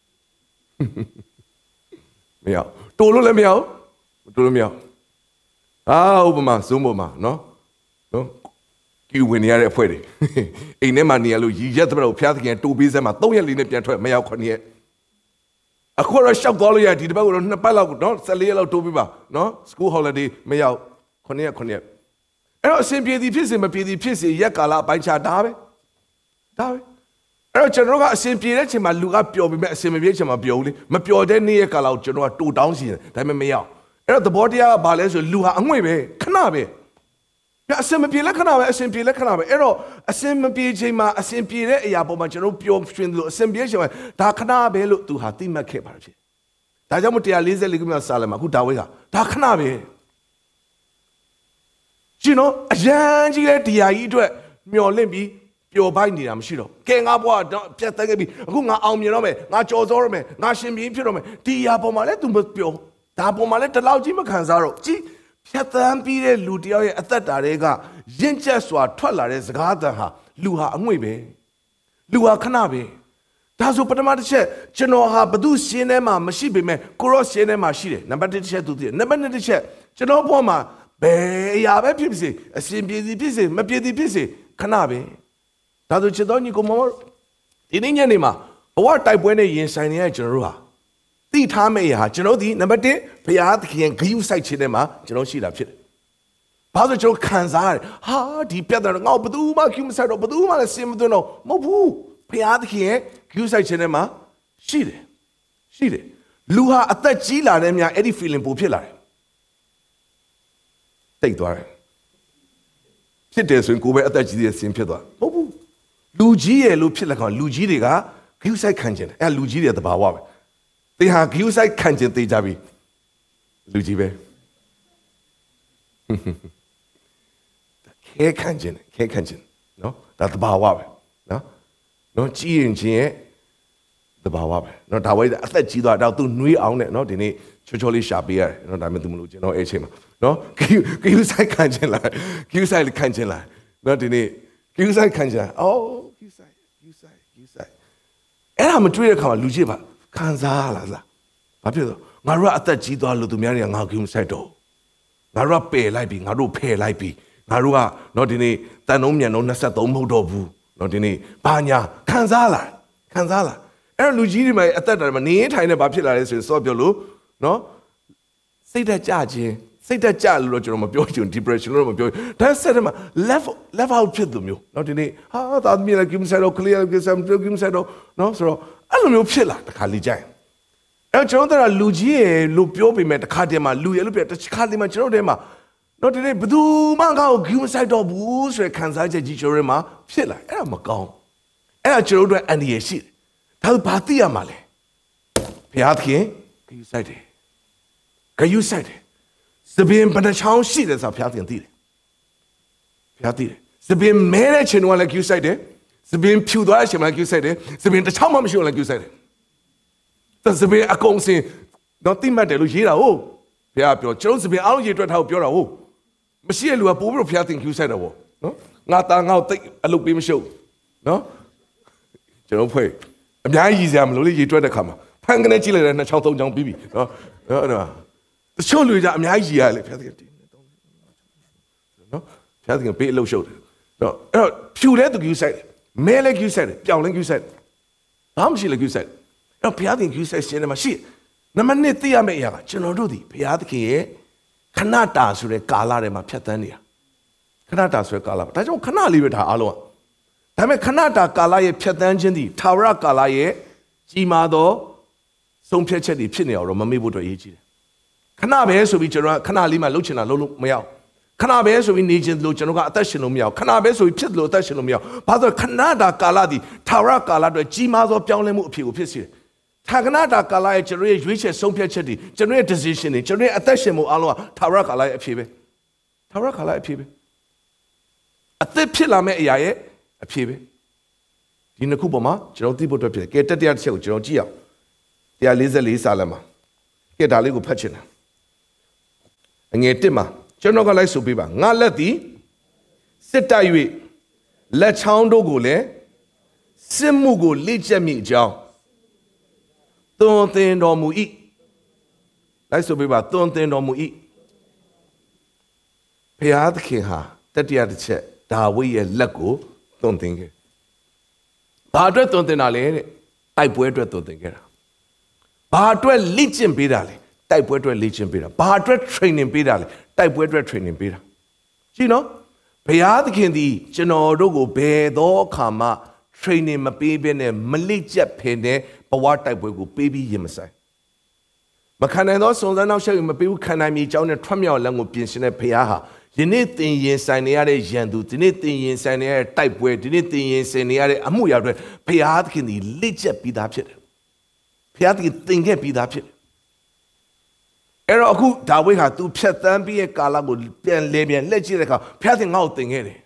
Meow, Tolu meow, Tolu meow. Ah, Obama, Sumoma, no, no, you win here at Freddy. In Emmanuel, you just about Piatki and two bees and my Toya Lina Piatro, Mayo Conye. A quarter shop dollar yet, the Bible on the Palo, no, Salio to Biba, no, school holiday, Mayo, Conia Conia. And I simply the piece in a P D P C, Yakala by Chadabe. Dabe. I general simply let him look up your simulation of Bioli, Mapio then near Kalau, General two downs here, time Mayo. And the body of Bales, Lua Angwe, Canabe. A simply Canabe, a simply Canabe, Ero, a simply Jima, a simply Yabomachero, pure string, symbiation, Takanabe look to Hatima Kepachi. Tajamutia Liza Ligma Salama, who Tawega, Takanabe. You know, a Janji, the Aidre, Miolembi, pure binding, I'm sure. King Abwa, Piatagabi, Hunga Almirome, Nacho Zorme, Nashim Pirome, Diabomaletum Pio, Tabomalet allowed Jim Canzaro. Gee. Piatan Pire Ludia at that Arega, Yencheswa, Twalares, Gadaha, Luha Amwebe, Lua Canabe. Tazo Patamache, Genoha, Badu Cinema, Mashibe, Kuro Cinema Shire, number the chair to the number the chair, Geno Poma, Beya Pipsy, a simply busy, Mapi busy, Canabe. Tazo Chedoni Gomor, in Inyanima, what type when a sign Generua. The time I had, you know, the number day, Payat can give sight cinema, you know, she loved it. Father Joe Kanzar, ha, deep better, no, Baduma, Kim said, Baduma, Sim, don't know, Mobu, Payat here, give sight cinema, she did. She did. Luha at that Gila, and ya Eddie feeling popular. Take the sit there, so go at that G S in Pedro. Mobu. Lugia, Lupilla, Lugiga, give sight canjon, and Lugia at the Bawa. They have used like Kanjan de Javi. Lujibe. K Kanjan, K Kanjan. No, that's the Bawa. No, no, G and G, the Bawa. No, that way that G out to Nui on it, not in a Chucholi Shabia, no, I'm the no, H M. No, use like Kanjan, use like Kanjan, not in a use like Kanjan. Oh, use like, use like, use like. And I'm a trader called Lujiba. Kanzala, Papio, Mara at that Gito to marry and Hakim Sato. ငါတို့ကပယ်လိုက်ပြီငါတို့ဖယ်လိုက်ပြီငါတို့ကနော်ဒီနေ့တန်လုံးမြန်လုံးနှစ်ဆက်သုံးမဟုတ်တော့ဘူးနော်ဒီနေ့ဘာညာခံစားလာခံစားလာအဲ့တော့လူကြီးတွေမှာအသက်တာမှာနေထိုင်နေဘာဖြစ်လာလဲဆိုရင်စောပြောလို့နော်စိတ်ဓာတ်ကြခြင်းစိတ်ဓာတ်ကြလို့တော့ကျွန်တော်မပြောချင် depression လို့မပြောဒါဆက်တယ်မှာ level level out ဖြစ်သူမျိုးနော်ဒီနေ့ဟာသာသမီလည်း give me side clear give some give me side နော်ဆိုတော့အဲ့လိုမျိုးဖြစ်လာတခါလေကြိုင်အဲ့ကျွန်တော်တို့ကလူကြီးရဲ့လို့ပြောပေမဲ့တခါတည်းမှာလူရဲ့လို့ပြောတခါတည်းမှာကျွန်တော်တို့မှာနော်ဒီနေ့ဘယ်သူမှငါ့ကို give me side တော့ဘူးဆိုရယ်ခံစားချက်ကြီးကျွန်တော်တို့မှာဖြစ်လာအဲ့ဒါမကောင်းအဲ့ဒါကျွန်တော်တို့အန်ဒီရရှိတယ်ဒါဘာသိရမှာလဲဘုရားသခင် give side တယ် give side တယ်စပင်ဘဏ္ဍချောင်းရှိတယ်ဆိုဘုရားသခင်သိတယ်ဘုရားသိတယ်စပင်မဲတဲ့ချိန်တော့လည်း give side တယ်စပင်ဖြူသွားတဲ့ချိန်မှာလည်း give side တယ်စပင်တစ်ချောင်းမှမရှိဘူးလည်း give side တယ်သစပင်အကုန်စင်တော့တိမှတ်တယ်လို့ရေးတာဟုတ်ဘုရားပြောကျွန်တော်စပင်အားလုံးရေးတွက်ထားကိုပြောတာဟုတ်မရှိတဲ့လူကပို့ပြီးတော့ဘုရားသခင် give side တယ်ပေါ့နော်ငါသားငါ့ကိုတိတ်အလုပ်ပေးမရှုပ်နော်ကျွန်တော်ဖွဲ့အများကြီးရည်စရာမလိုလေရေးတွက်တဲ့ခါမှာဖန်ကနေကြည့်လိုက်တဲ့နှစ်ချောင်းသုံးချောင်းပြီးပြီနော်အဲ့ဒါတချို့လူကြအများကြီးရည်ရလေဘုရားသခင်နော်ဘုရားသခင်ပေးအလုပ်ရှုပ်တယ်နော်အဲ့တော့ဖြူတဲ့သူ give side မဲလည်း give side ပြောင်းလည်း give side ဘာမှမရှိလည်း give side အဲ့တော့ဘုရားသခင် give side ရှင်းတယ်မှာရှိနံပါတ်နှစ်သိရမယ့်အရာကကျွန်တော်တို့ဒီဘုရားသခင်ရဲ့ခဏတာဆိုတဲ့ကာလထဲမှာဖြတ်သန်းနေတာခဏတာဆိုတဲ့ကာလဒါကြောင့်ခဏလေးပဲဒါအားလုံးကဒါပေမဲ့ခဏတာကာလရဲ့ဖြတ်သန်းခြင်းဒီထာဝရကာလရဲ့ကြီးမားသောဆုံးဖြတ်ချက်တွေဖြစ်နေအောင်တော့မမေ့ဖို့အတွက်အရေးကြီးတယ်ခဏပဲဆိုပြီးကျွန်တော်ကခဏလေးမှလှုပ်ချင်တာလှုပ်လို့မရအောင်ခဏပဲဆိုပြီးနေခြင်းလို့ကျွန်တော်ကအသက်ရှင်လို့မရအောင်ခဏပဲဆိုပြီးဖြစ်လို့အသက်ရှင်လို့မရအောင်ဘာလို့ခဏတာကာလဒီထာဝရကာလအတွက်ကြီးမားသောပြောင်းလဲမှုအဖြစ်ကိုဖြစ်စေတယ်ထာခဏတာကာလရဲ့ကျွန်တော်ရဲ့ရွေးချယ်ဆုံးဖြတ်ချက်တွေကျွန်တော်ရဲ့ decision တွေကျွန်တော်ရဲ့အသက်ရှင်မှုအားလုံးကထာဝရကာလရဲ့အဖြစ်ပဲထာဝရကာလရဲ့အဖြစ်ပဲအသက်ဖြစ်လာမယ့်အရာရဲ့အဖြစ်ပဲဒီနှစ်ခုပေါ်မှာကျွန်တော်သိဖို့အတွက်ဖြစ်တယ်ကဲတတိယတစ်ချက်ကိုကျွန်တော်ကြည့်အောင်one forty-fourစာလမ်းမှာကဲဒါလေးကိုဖတ်ချင်တယ်အငယ်တစ်မှာကျွန်တော်ကလိုက်ဆိုပေးပါငါလက်သည်စစ်တိုက်၍လက်ချောင်းတို့ကိုလည်းစစ်မှုကိုလေ့ကျက်မိအကြောင်းသွန်သင်တော်မူ၏လိုက်ဆိုပေးပါသွန်သင်တော်မူ၏ဘုရားသခင်ဟာတတိယတစ်ချက်ဒါဝိဒ်ရဲ့လက်ကိုသွန်သင်ခဲ့ဘာအတွက်သွန်သင်တာလဲတဲ့တိုက်ပွဲအတွက်သွန်သင်ခဲ့တာဘာအတွက်လေ့ကျင့်ပေးတာလဲတိုက်ပွဲအတွက်လေ့ကျင့်ပေးတာဘာအတွက် training ပေးတာလဲတိုက်ပွဲအတွက် training ပေးတာကြည့်နော်ဘုရားသခင်ဒီကျွန်တော်တို့ကိုဘယ်သောအခါမှ training မပေးဘဲနဲ့မလေ့ကျက်ဖင်တဲ့ဘဝတိုက်ပွဲကိုပေးပြီးရင်မဆိုင်မခံနိုင်သောစုံစမ်းနောက်ဆက်မပေးဘူးခံနိုင်မြေအကြောင်းနဲ့ထွက်မြောက်လမ်းကိုပြင်ဆင်တဲ့ဘုရားဟာယနေ့သင်ရင်ဆိုင်နေရတဲ့ရန်သူဒီနေ့သင်ရင်ဆိုင်နေရတဲ့တိုက်ပွဲဒီနေ့သင်ရင်ဆိုင်နေရတဲ့အမှုရာတွေဘုရားသခင်ဒီလေ့ကျက်ပြီးသားဖြစ်တယ်ဘုရားသခင်သင်ခဲ့ပြီးသားဖြစ်တယ်အဲ့တော့အခုဒါဝိဒ်ဟာသူဖြတ်သန်းပြီးရဲ့ကာလကိုပြန်လဲပြန်လက်ကြည့်တဲ့အခါဘုရားသခင်ငါ့ကိုသင်ခဲ့တယ်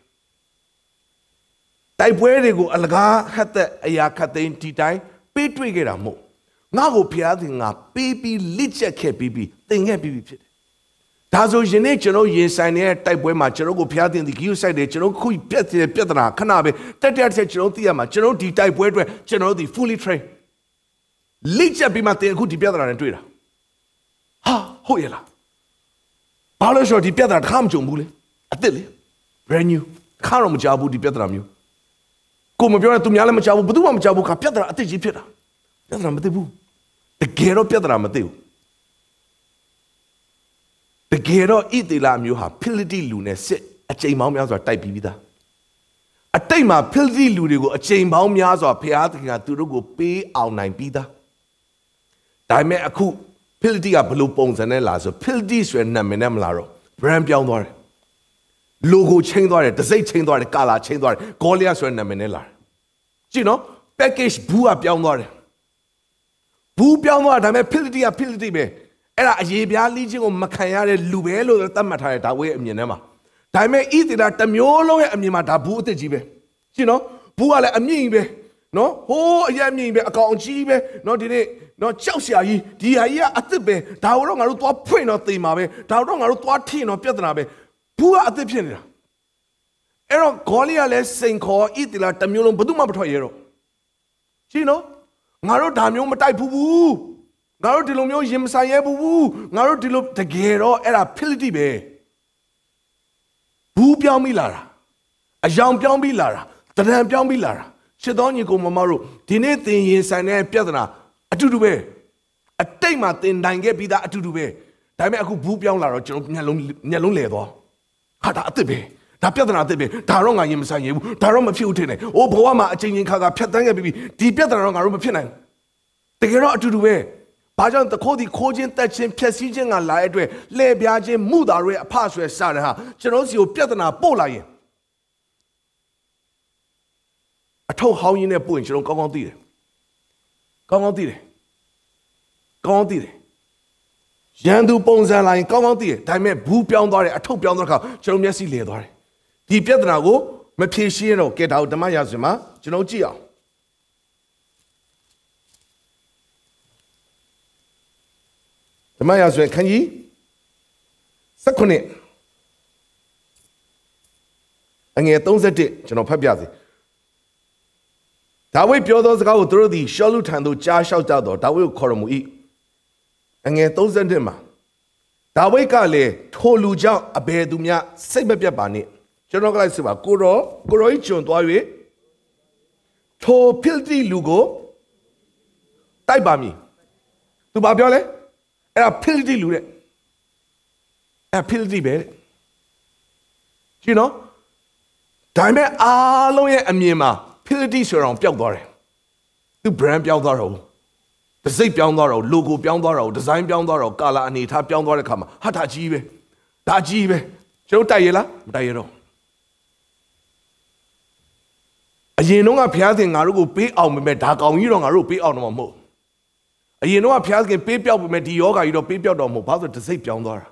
တိုက်ပွဲတွေကိုအလကားဟတ်တဲ့အရာခတ်သိမ်းဒီတိုင်းပေးတွေ့ခဲ့တာမဟုတ်ငါ့ကိုဘုရားသခင်ငါပေးပြီးလက်ချက်ခဲ့ပြီးပြီးသင်ခဲ့ပြီးပြီးဖြစ်တယ်ဒါဆိုယနေ့ကျွန်တော်ရင်ဆိုင်နေတဲ့တိုက်ပွဲမှာကျွန်တော်ကိုဘုရားသခင်ဒီ give side တယ်ကျွန်တော်ခုပြတ်တဲ့ပြဿနာခဏပဲတက်တက်ချက်ကျွန်တော်သိရမှာကျွန်တော်ဒီတိုက်ပွဲအတွက်ကျွန်တော်ဒီ fully train လက်ချက်ပြီးမှသင်အခုဒီပြဿနာနဲ့တွေ့တာဟာဟုတ်ရဲ့လားဘာလို့ဆိုဒီပြဿနာတစ်ခါမကြုံဘူးလေအစ်စ်လေ brand new ခါတော့မကြောက်ဘူးဒီပြဿနာမျိုးကိုမပြောနဲ့သူများလည်းမကြောက်ဘူးဘယ်သူမှမကြောက်ဘူးခါပြဿနာအစ်စ်ကြီးဖြစ်တာပြဿနာမသိဘူးတကယ်တော့ပြဿနာမသိဘူးတကယ်တော့ဣသေလမျိုးဟာဖိလိတိလူနဲ့စစ်အချိန်ပေါင်းများစွာတိုက်ပြီးပြီးသားအတိတ်မှာဖိလိတိလူတွေကိုအချိန်ပေါင်းများစွာဘုရားသခင်ကသူတို့ကိုပေးအောင်နိုင်ပြီးသားဒါပေမဲ့အခုဖိလိတိကဘယ်လိုပုံစံနဲ့လာဆိုဖိလိတိဆိုတဲ့နာမည်နဲ့မလာတော့ brand ပြောင်းသွားတယ် logo ချင်းသွားတယ်တစိမ့်ချင်းသွားတယ်ကာလာချင်းသွားတယ်ဂေါလိယဆိုတဲ့နာမည်နဲ့လာတယ်ကြည့်နော် package ဘူးကပြောင်းသွားတယ်ဘူးပြောင်းသွားတာဒါပေမဲ့ဖိလိတိကဖိလိတိပဲအဲ့ဒါအရေးပြားလိချင်းကိုမခံရတဲ့လူပဲလို့သတ်မှတ်ထားတဲ့ဒါဝိဒ်ရဲ့အမြင်ထဲမှာဒါပေမဲ့ဣသရေလတစ်မျိုးလုံးရဲ့အမြင်မှာဒါဘူးအစ်စ်ကြီးပဲကြည့်နော်ဘူးကလည်းအမြင့်ကြီးပဲနော်ဟိုးအရင်အမြင့်ပဲအကောင်ကြီးပဲနော်ဒီနေ့နော်ကြောက်စရာကြီးဒီဟာကြီးကအစ်စ်ပဲဒါတော့ငါတို့သွားဖွင့်တော့သေမှာပဲဒါတော့ငါတို့သွားထင်းတော့ပြဿနာပဲဘူးကအစ်စ်ဖြစ်နေတာအဲ့တော့ဂေါလိယလည်းစိန်ခေါ်ဣသရေလတစ်မျိုးလုံးဘယ်သူမှမထွက်ရတော့ကြည့်နော်ငါတို့ဒါမျိုးမတိုက်ဘူးဘူးငါတို့ဒီလိုမျိုးရင်မဆိုင်ရဘူးငါတို့ဒီလိုတကယ်တော့အဲ့ဒါဖိလိတိပဲပြောင်းပြီးလာတာအယောင်ပြောင်းပြီးလာတာတရံပြောင်းပြီးလာတာချစ်တော်ညီကိုမမတို့ဒီနေ့သင်ရင်ဆိုင်တဲ့ပြဿနာအတူတူပဲအတိတ်မှာသင်နိုင်ခဲ့ပြီးသားအတူတူပဲဒါပေမဲ့အခုဘူးပြောင်းလာတော့ကျွန်တော်မျက်လုံးမျက်လုံးလဲသွားဟာဒါအစ်စ်ပဲဒါပြဿနာအစ်စ်ပဲဒါတော့ငါရင်မဆိုင်ရဘူးဒါတော့မဖြစ်ဘူးထင်တယ်အိုးဘဝမှာအချိန်ချင်းခါခါဖြတ်တန်းခဲ့ပြီးဒီပြဿနာတော့ငါတို့မဖြစ်နိုင်ဘူးတကယ်တော့အတူတူပဲဘာကြောင့်တခိုးဒီခိုးခြင်းတက်ခြင်းဖြက်စီးခြင်းကလာတဲ့အတွက်လှည့်ပြားခြင်းမှုသားတွေအဖဆွဲစားတဲ့ဟာကျွန်တော်စီကိုပြဿနာပို့လာရင်အထောက်ဟောင်းရင်းနဲ့ပို့ရင်ကျွန်တော်ကောင်းကောင်းသိတယ်ကောင်းကောင်းသိတယ်ကောင်းကောင်းသိတယ်ရန်သူပုံစံလာရင်ကောင်းကောင်းသိတယ်ဒါပေမဲ့ဘူးပြောင်းသွားတယ်အထုပ်ပြောင်းသွားတဲ့အခါကျွန်တော်မျက်စိလဲသွားတယ်ဒီပြဿနာကိုမဖြေရှင်းတော့ကဲဒါကိုဓမ္မရာဇဝင်မှာကျွန်တော်ကြည့်အောင်ဓမ္မရာဇဝင်ခန်းကြီး၁၉အငယ်၃၁ကျွန်တော်ဖတ်ပြစီဒါဝိဒ်ပြောသောစကားကိုသူတို့သည်ရှောလုထံသို့ကြားလျှောက်ကြတော့ဒါဝိဒ်ကိုခေါ်တော်မူ၏အငယ်၃၁မှာဒါဝိဒ်ကလည်းထိုလူကြောင့်အဘယ်သူများစိတ်မပြတ်ပါနှင့်ကျွန်တော်ကလည်းဆိုပါကိုရောကိုရောကြီးကျွန်သွား၍ထိုဖိလတိလူကိုတိုက်ပါမည်သူဘာပြောလဲအဲ့ဒါဖိလတိလူတဲ့အဲ့ဖိလတိပဲကြည့်နော်ဒါပေမဲ့အားလုံးရဲ့အမြင်မှာဖိလတိဆိုတော့ပျောက်သွားတယ်သူ brand ပျောက်သွားတော့တစိတ်ပြောင်းသွားတော့ logo ပြောင်းသွားတော့ design ပြောင်းသွားတော့ color အနေထားပြောင်းသွားတဲ့ခါမှာဟာဒါကြီးပဲဒါကြီးပဲကျွန်တော်တိုက်ရလားမတိုက်ရတော့အရင်တော့ကဘုရားသခင်ငါတို့ကိုပေးအောင်မဲ့ဒါကောင်ကြီးတော့ငါတို့ပေးအောင်တော့မဟုတ်အရင်တော့ကဘုရားသခင်ပေးပြောက်မဲ့ဒီယောဂါကြီးတော့ပေးပြောက်တော့မဟုတ်ဘာလို့တစိတ်ပြောင်းသွားတာ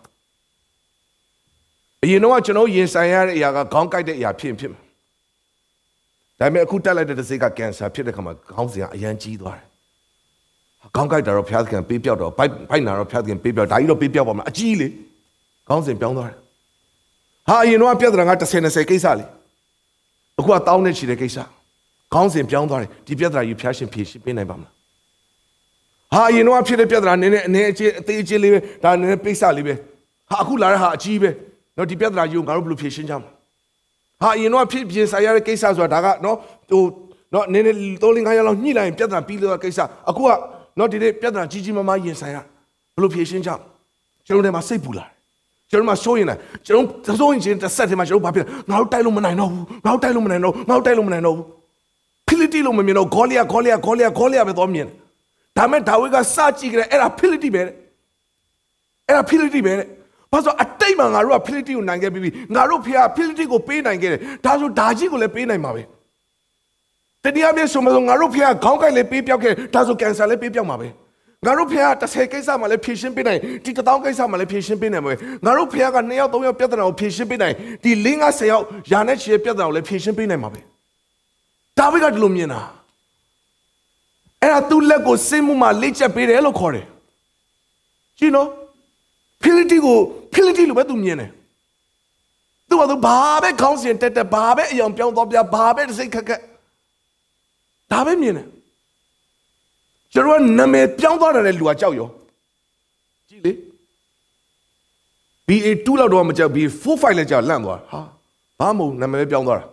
အရင်တော့ကကျွန်တော်ရင်ဆိုင်ရတဲ့အရာကခေါင်းကိုက်တဲ့အရာဖြစ်ဖြစ်မှာဒါပေမဲ့အခုတက်လိုက်တဲ့တစိတ်ကကင်ဆာဖြစ်တဲ့ခါမှာခေါင်းစဉ်ကအရန်ကြီးသွားတယ်ခေါင်းကိုက်တာတော့ဘုရားသခင်ပေးပြောက်တော့ဘိုက်ဘိုက်နာတော့ဘုရားသခင်ပေးပြောက်ဒါကြီးတော့ပေးပြောက်ပါမလားအကြီးလေခေါင်းစဉ်ပြောင်းသွားတယ်ဟာအရင်တော့ပြဿနာကတစ်ဆယ်နှစ်ဆယ်ကိစ္စလေအခုကတောင်းနေချီတဲ့ကိစ္စခေါင်းစဉ်ပြောင်းသွားတယ်ဒီပြဿနာကြီးဘုရားရှင်ဖြေရှင်းပေးနိုင်ပါမလားဟာအရင်တော့ဖြစ်တဲ့ပြဿနာနည်းနည်းအနေအချင်းအသေးအချင်းလေးပဲဒါနည်းနည်းပိတ်စလေးပဲဟာအခုလာတဲ့ဟာအကြီးပဲနော်ဒီပြဿနာကြီးကိုငါတို့ဘယ်လိုဖြေရှင်းကြမလဲဟာအရင်တော့ဖြစ်ပြင်ဆိုင်ရတဲ့ကိစ္စဆိုတာဒါကနော်ဟိုနော်နည်းနည်းသုံးလငါးရက်လောက်ညှိလိုက်ရင်ပြဿနာပြီးလို့ကိစ္စအခုကနော်ဒီနေ့ပြဿနာကြီးကြီးမားမားရင်ဆိုင်ရဘယ်လိုဖြေရှင်းကြမလဲကျွန်တော်တို့ထဲမှာစိတ်ပူလာတယ်ကျွန်တော်မှစိုးရင်လည်းကျွန်တော်စိုးရင်ချင်းတစ်ဆက်ထဲမှာကျွန်တော်ဘာဖြစ်ငါတို့တိုက်လို့မနိုင်တော့ဘူးငါတို့တိုက်လို့မနိုင်တော့ငါတို့တိုက်လို့မနိုင်တော့ဘူးဖိလိတိလို့မမြင်တော့ဂေါလိယဂေါလိယဂေါလိယဂေါလိယပဲတော့မြင်ဒါမဲ့ဒါဝိဒ်ကစကြည့်ကြတယ်အဲ့ဒါဖိလိတိပဲအဲ့ဒါဖိလိတိပဲဘာလို့အတိတ်မှာငါတို့ကဖိလိတိကိုနိုင်ခဲ့ပြီးငါတို့ဖေကဖိလိတိကိုပေးနိုင်ခဲ့တယ်ဒါဆိုဒါကြီးကိုလည်းပေးနိုင်မှာပဲတနည်းအားဖြင့်ဆိုမှဆိုငါတို့ဖေကခေါင်းကိုက်လည်းပေးပြောက်ခဲ့ဒါဆိုကင်ဆာလည်းပေးပြောက်မှာပဲငါတို့ဖေကတစ်ဆယ်ကိစ္စမှလည်းဖြေရှင်းပေးနိုင်ဒီတစ်သောင်းကိစ္စမှလည်းဖြေရှင်းပေးနိုင်မှာပဲငါတို့ဖေကနှစ်ယောက်သုံးယောက်ပြဿနာကိုဖြေရှင်းပေးနိုင်ဒီလေးငါးဆယ်ယောက်ယာနဲ့ချီရဲ့ပြဿနာကိုလည်းဖြေရှင်းပေးနိုင်မှာပဲဒါဝိဒ်ကဒီလိုမြင်တာအဲ့ဒါသူ့လက်ကိုစိတ်မှုမှလေ့ကျက်ပေးတယ်လို့ခေါ်တယ်ကြည့်နော်ဖိလိတိကိုဖိလိတိလိုပဲသူမြင်တယ်သူကသူဘာပဲခေါင်းစဉ်တက်တက်ဘာပဲအယောင်ပြောင်းသွားပြဘာပဲစိတ်ခက်ခက်ဒါပဲမြင်တယ်ကျွန်တော်ကနာမည်ပြောင်းသွားတယ်လူကကြောက်ရောကြည့်လေ B A တူလောက်တော့မကြောက် B A ဖိုး five လည်းကြောက်လန့်သွားဟာဘာမို့နာမည်ပြောင်းသွားတာ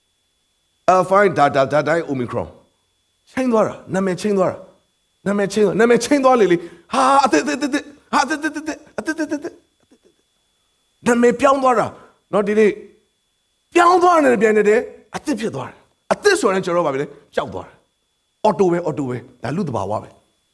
Alpha data data Omicron ချင်းသွားတာနာမည်ချင်းသွားတာနာမည်ချင်းနာမည်ချင်းသွားလေလေဟာအတက်တက်တက်ဟာတက်တက်တက်အတက်တက်တက်နာမည်ပြောင်းသွားတာနော်ဒီနေ့ပြောင်းသွားတယ်ပြန်နေတယ်အတက်ဖြစ်သွားတယ်အတက်ဆိုရင်ကျွန်တော်ဘာပဲလဲကြောက်သွားတယ်အော်တိုပဲအော်တိုပဲဒါလူတဘာဝပဲ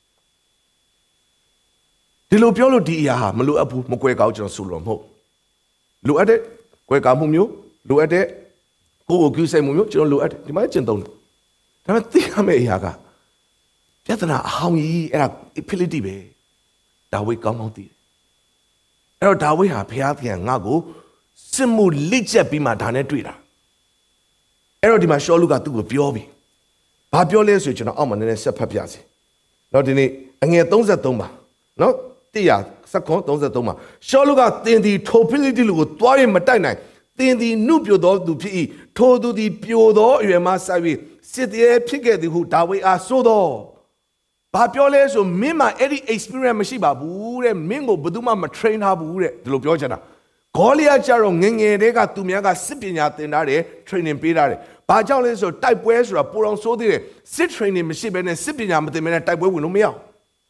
ဒီလိုပြောလို့ဒီအရာဟာမလိုအပ်ဘူးမကွဲကောက်ကျွန်တော်ဆိုလို့မဟုတ်လိုအပ်တဲ့ကွဲကောက်မှုမျိုးလိုအပ်တဲ့ကိုယ်ကိုကူးဆိုင်မှုမျိုးကျွန်တော်လိုအပ်တယ်ဒီမှာကျင့်သုံးတယ်ဒါပေမဲ့သိရမယ့်အရာကပြဿနာအဟောင်းကြီးအဲ့ဒါဖိလိတိပဲဒါဝိဒ်ကောင်းကောင်းသိတယ်အဲ့တော့ဒါဝိဒ်ဟာဘုရားသခင်ငါ့ကိုစစ်မှုလက်ချက်ပြီးမှဒါနဲ့တွေ့တာအဲ့တော့ဒီမှာရှောလုကသူ့ကိုပြောပြီဘာပြောလဲဆိုကျွန်တော်အောက်မှာနည်းနည်းဆက်ဖတ်ပြစီနော်ဒီနေ့အငယ်၃၃ပါနော်၁၁၃မှာရှောလုကသင်သည်ထိုဖိလိတိလူကိုတွားရင်မတိုက်နိုင်သင်သည်နှုတ်ပြသောသူဖြစ်၏ထိုသူသည်ပြိုသောအရွယ်မှဆက်၍စစ်တည်းဖြစ်ခဲ့သည်ဟုဒါဝိဒ်အားဆိုသောဘာပြောလဲဆိုမင်းမှာအဲ့ဒီ experience မရှိပါဘူးတဲ့မင်းကိုဘယ်သူမှမ train ထားဘူးတဲ့ဒီလိုပြောချင်တာ Golia Jaro Nenge Rega Tumiaga Sipinya Tenare, training Pirare. Bajalis or type where's or Puron so there. Sit training machine and Sipinya Matemena type where we know me out.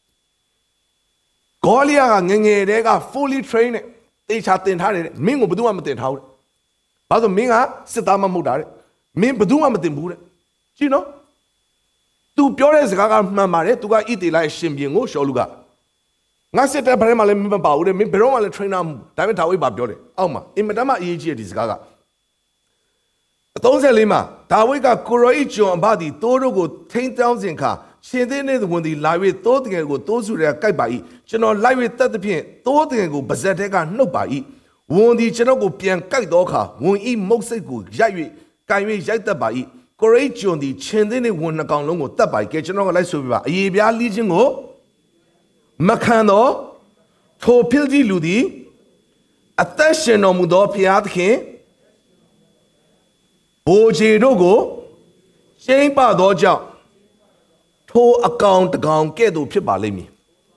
Golia Nenge Rega fully trained. They chat in Harry, Mingo Budua Matin How. Bazo Minga, Sitama Mudare. Min Budua Matin Buddha. You know? Two pure Gaga Mamare to go eat the like Shimbingo Sholuga. I said that Parama member Baude, me Peroma trainer, David Tawi Babiole, Alma, in Madama E G this Gaga. Those Lima, Tawika Kuroicho and Badi, Toro go ten thousand car, Shedene when the live thought can go those who are Kaibai, General live thirty p. Thought can go Bazatega, no by. Won't the General Pian Kaidoka, won't eat Moseku, Jai, Kai Jata by. Courage on the Chendene won a Ganglongo Tabai, General Lysuva, Yibia Legion O. Macano, Topildi Ludi, Attention on Mudopiatke, Boje Rogo, Champa Doja, To account gown Kedo Pibalemi.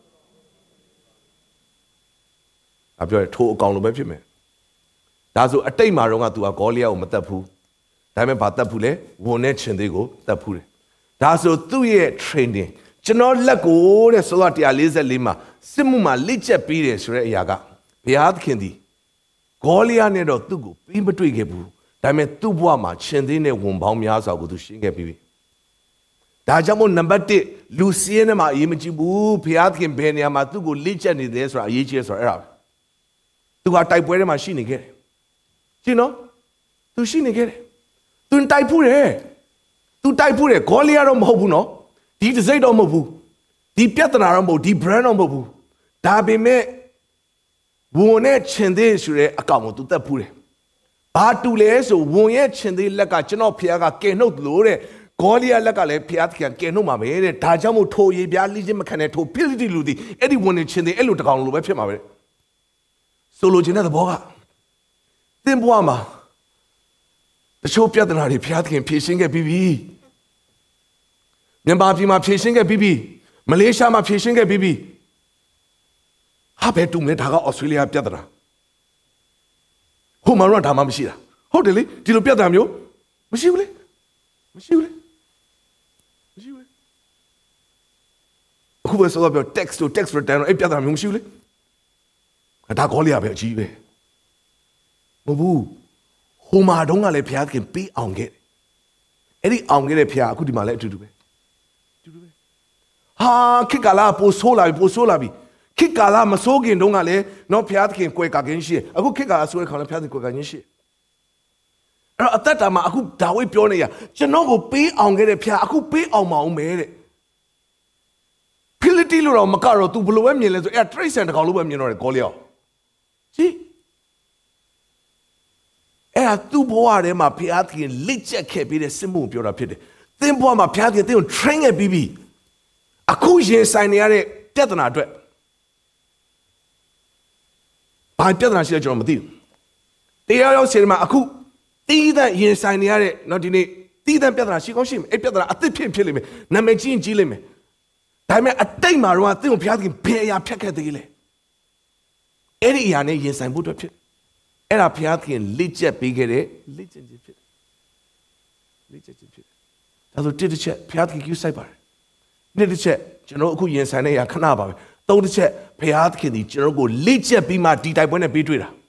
I've got a to account of Pime. That's a time Maronga to a Golia or Matapu, Time Patapule, Wonet Chendego, Tapure. That's a two year training. General Lago, the Solati Aliza Lima, Simuma Licha Pires Yaga, Piat Kendi, Golia Nedo Tugu, Pimbatu Gebu, Dame Tubuama, Chendine Wumbaumia Sago to Shingabi. Dajamo Nambate, Luciana Imajibu, Piat Kim Benia Matugu, Licha Nides or Aegis or Arab. To our type where machine again. You know? To Shinigere. To Taipure. To Taipure, Golia Mobuno. Di Zay on Mobu, Di Pietanarambo, Di Brennan Mobu, Dabi me Wonet Chende Sure Akamo to Tapure. Batules, Wonet Chende Laka Chino Piaga, Keno Lore, Golia Lacale Piatka, Keno Mame, Tajamo Toy, Bialis Macaneto, Pildi Ludi, anyone in Chende Elutakan Webmare. Solo Geneva Boga. Then Boama. The show Piatanari Piatkin piercing a B B. Nembapi ma fishing a bibi, Malaysia ma fishing a bibi. Habe to met Haga Australia Piatra. Who Maron Tamamashira? How did it? Did you Piatam you? Machine? Machine? Machine? Who was all about text to text return? A Piatam Machine? A Dagolia Bejive. Mobu. Homa don't let Piat can be on get. Any on get a Pia could be my let to do it. Ha, Kikala, Posola, Posolabi. Kikala, Masogi, and Dongale, no Piatkin, Quake against she. I could kick us with a Piatico against she. At that time, I could die pioneer. Janogo pay on get a Pia, I could pay on my own made. Pilitilo Macaro to Buluemian to air trace and Column, you know, Colio. See? Air two board, my Piatkin, Litcha Capi, the symbol of your pity. Then, boy, my Piatkin, they will train a baby. Akuji signere Tetana Dre. By Tetana Shilajom. They are all saying, Aku, either yen signere, not in it, either Petra, she goes him, a Petra, a tip pillim, Namajin Gilime. Time a time I want to Piakin pay a packet the gile. Any yane yen sign put up it. And a Piakin Licha Pigere, Licha Pit. Licha Pit. That's what did the chat, Piakin you cyber. Did the chat, General Kuyan Sanea Kanaba, told the chat, Piatkin, the General go, Licha be my D type when a bit with her.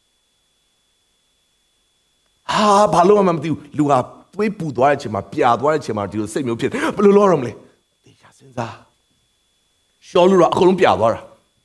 Ha, Paloma, you are three put watch my Pia, watch my deal, same you pit, but Loromly. Sholura Columbia.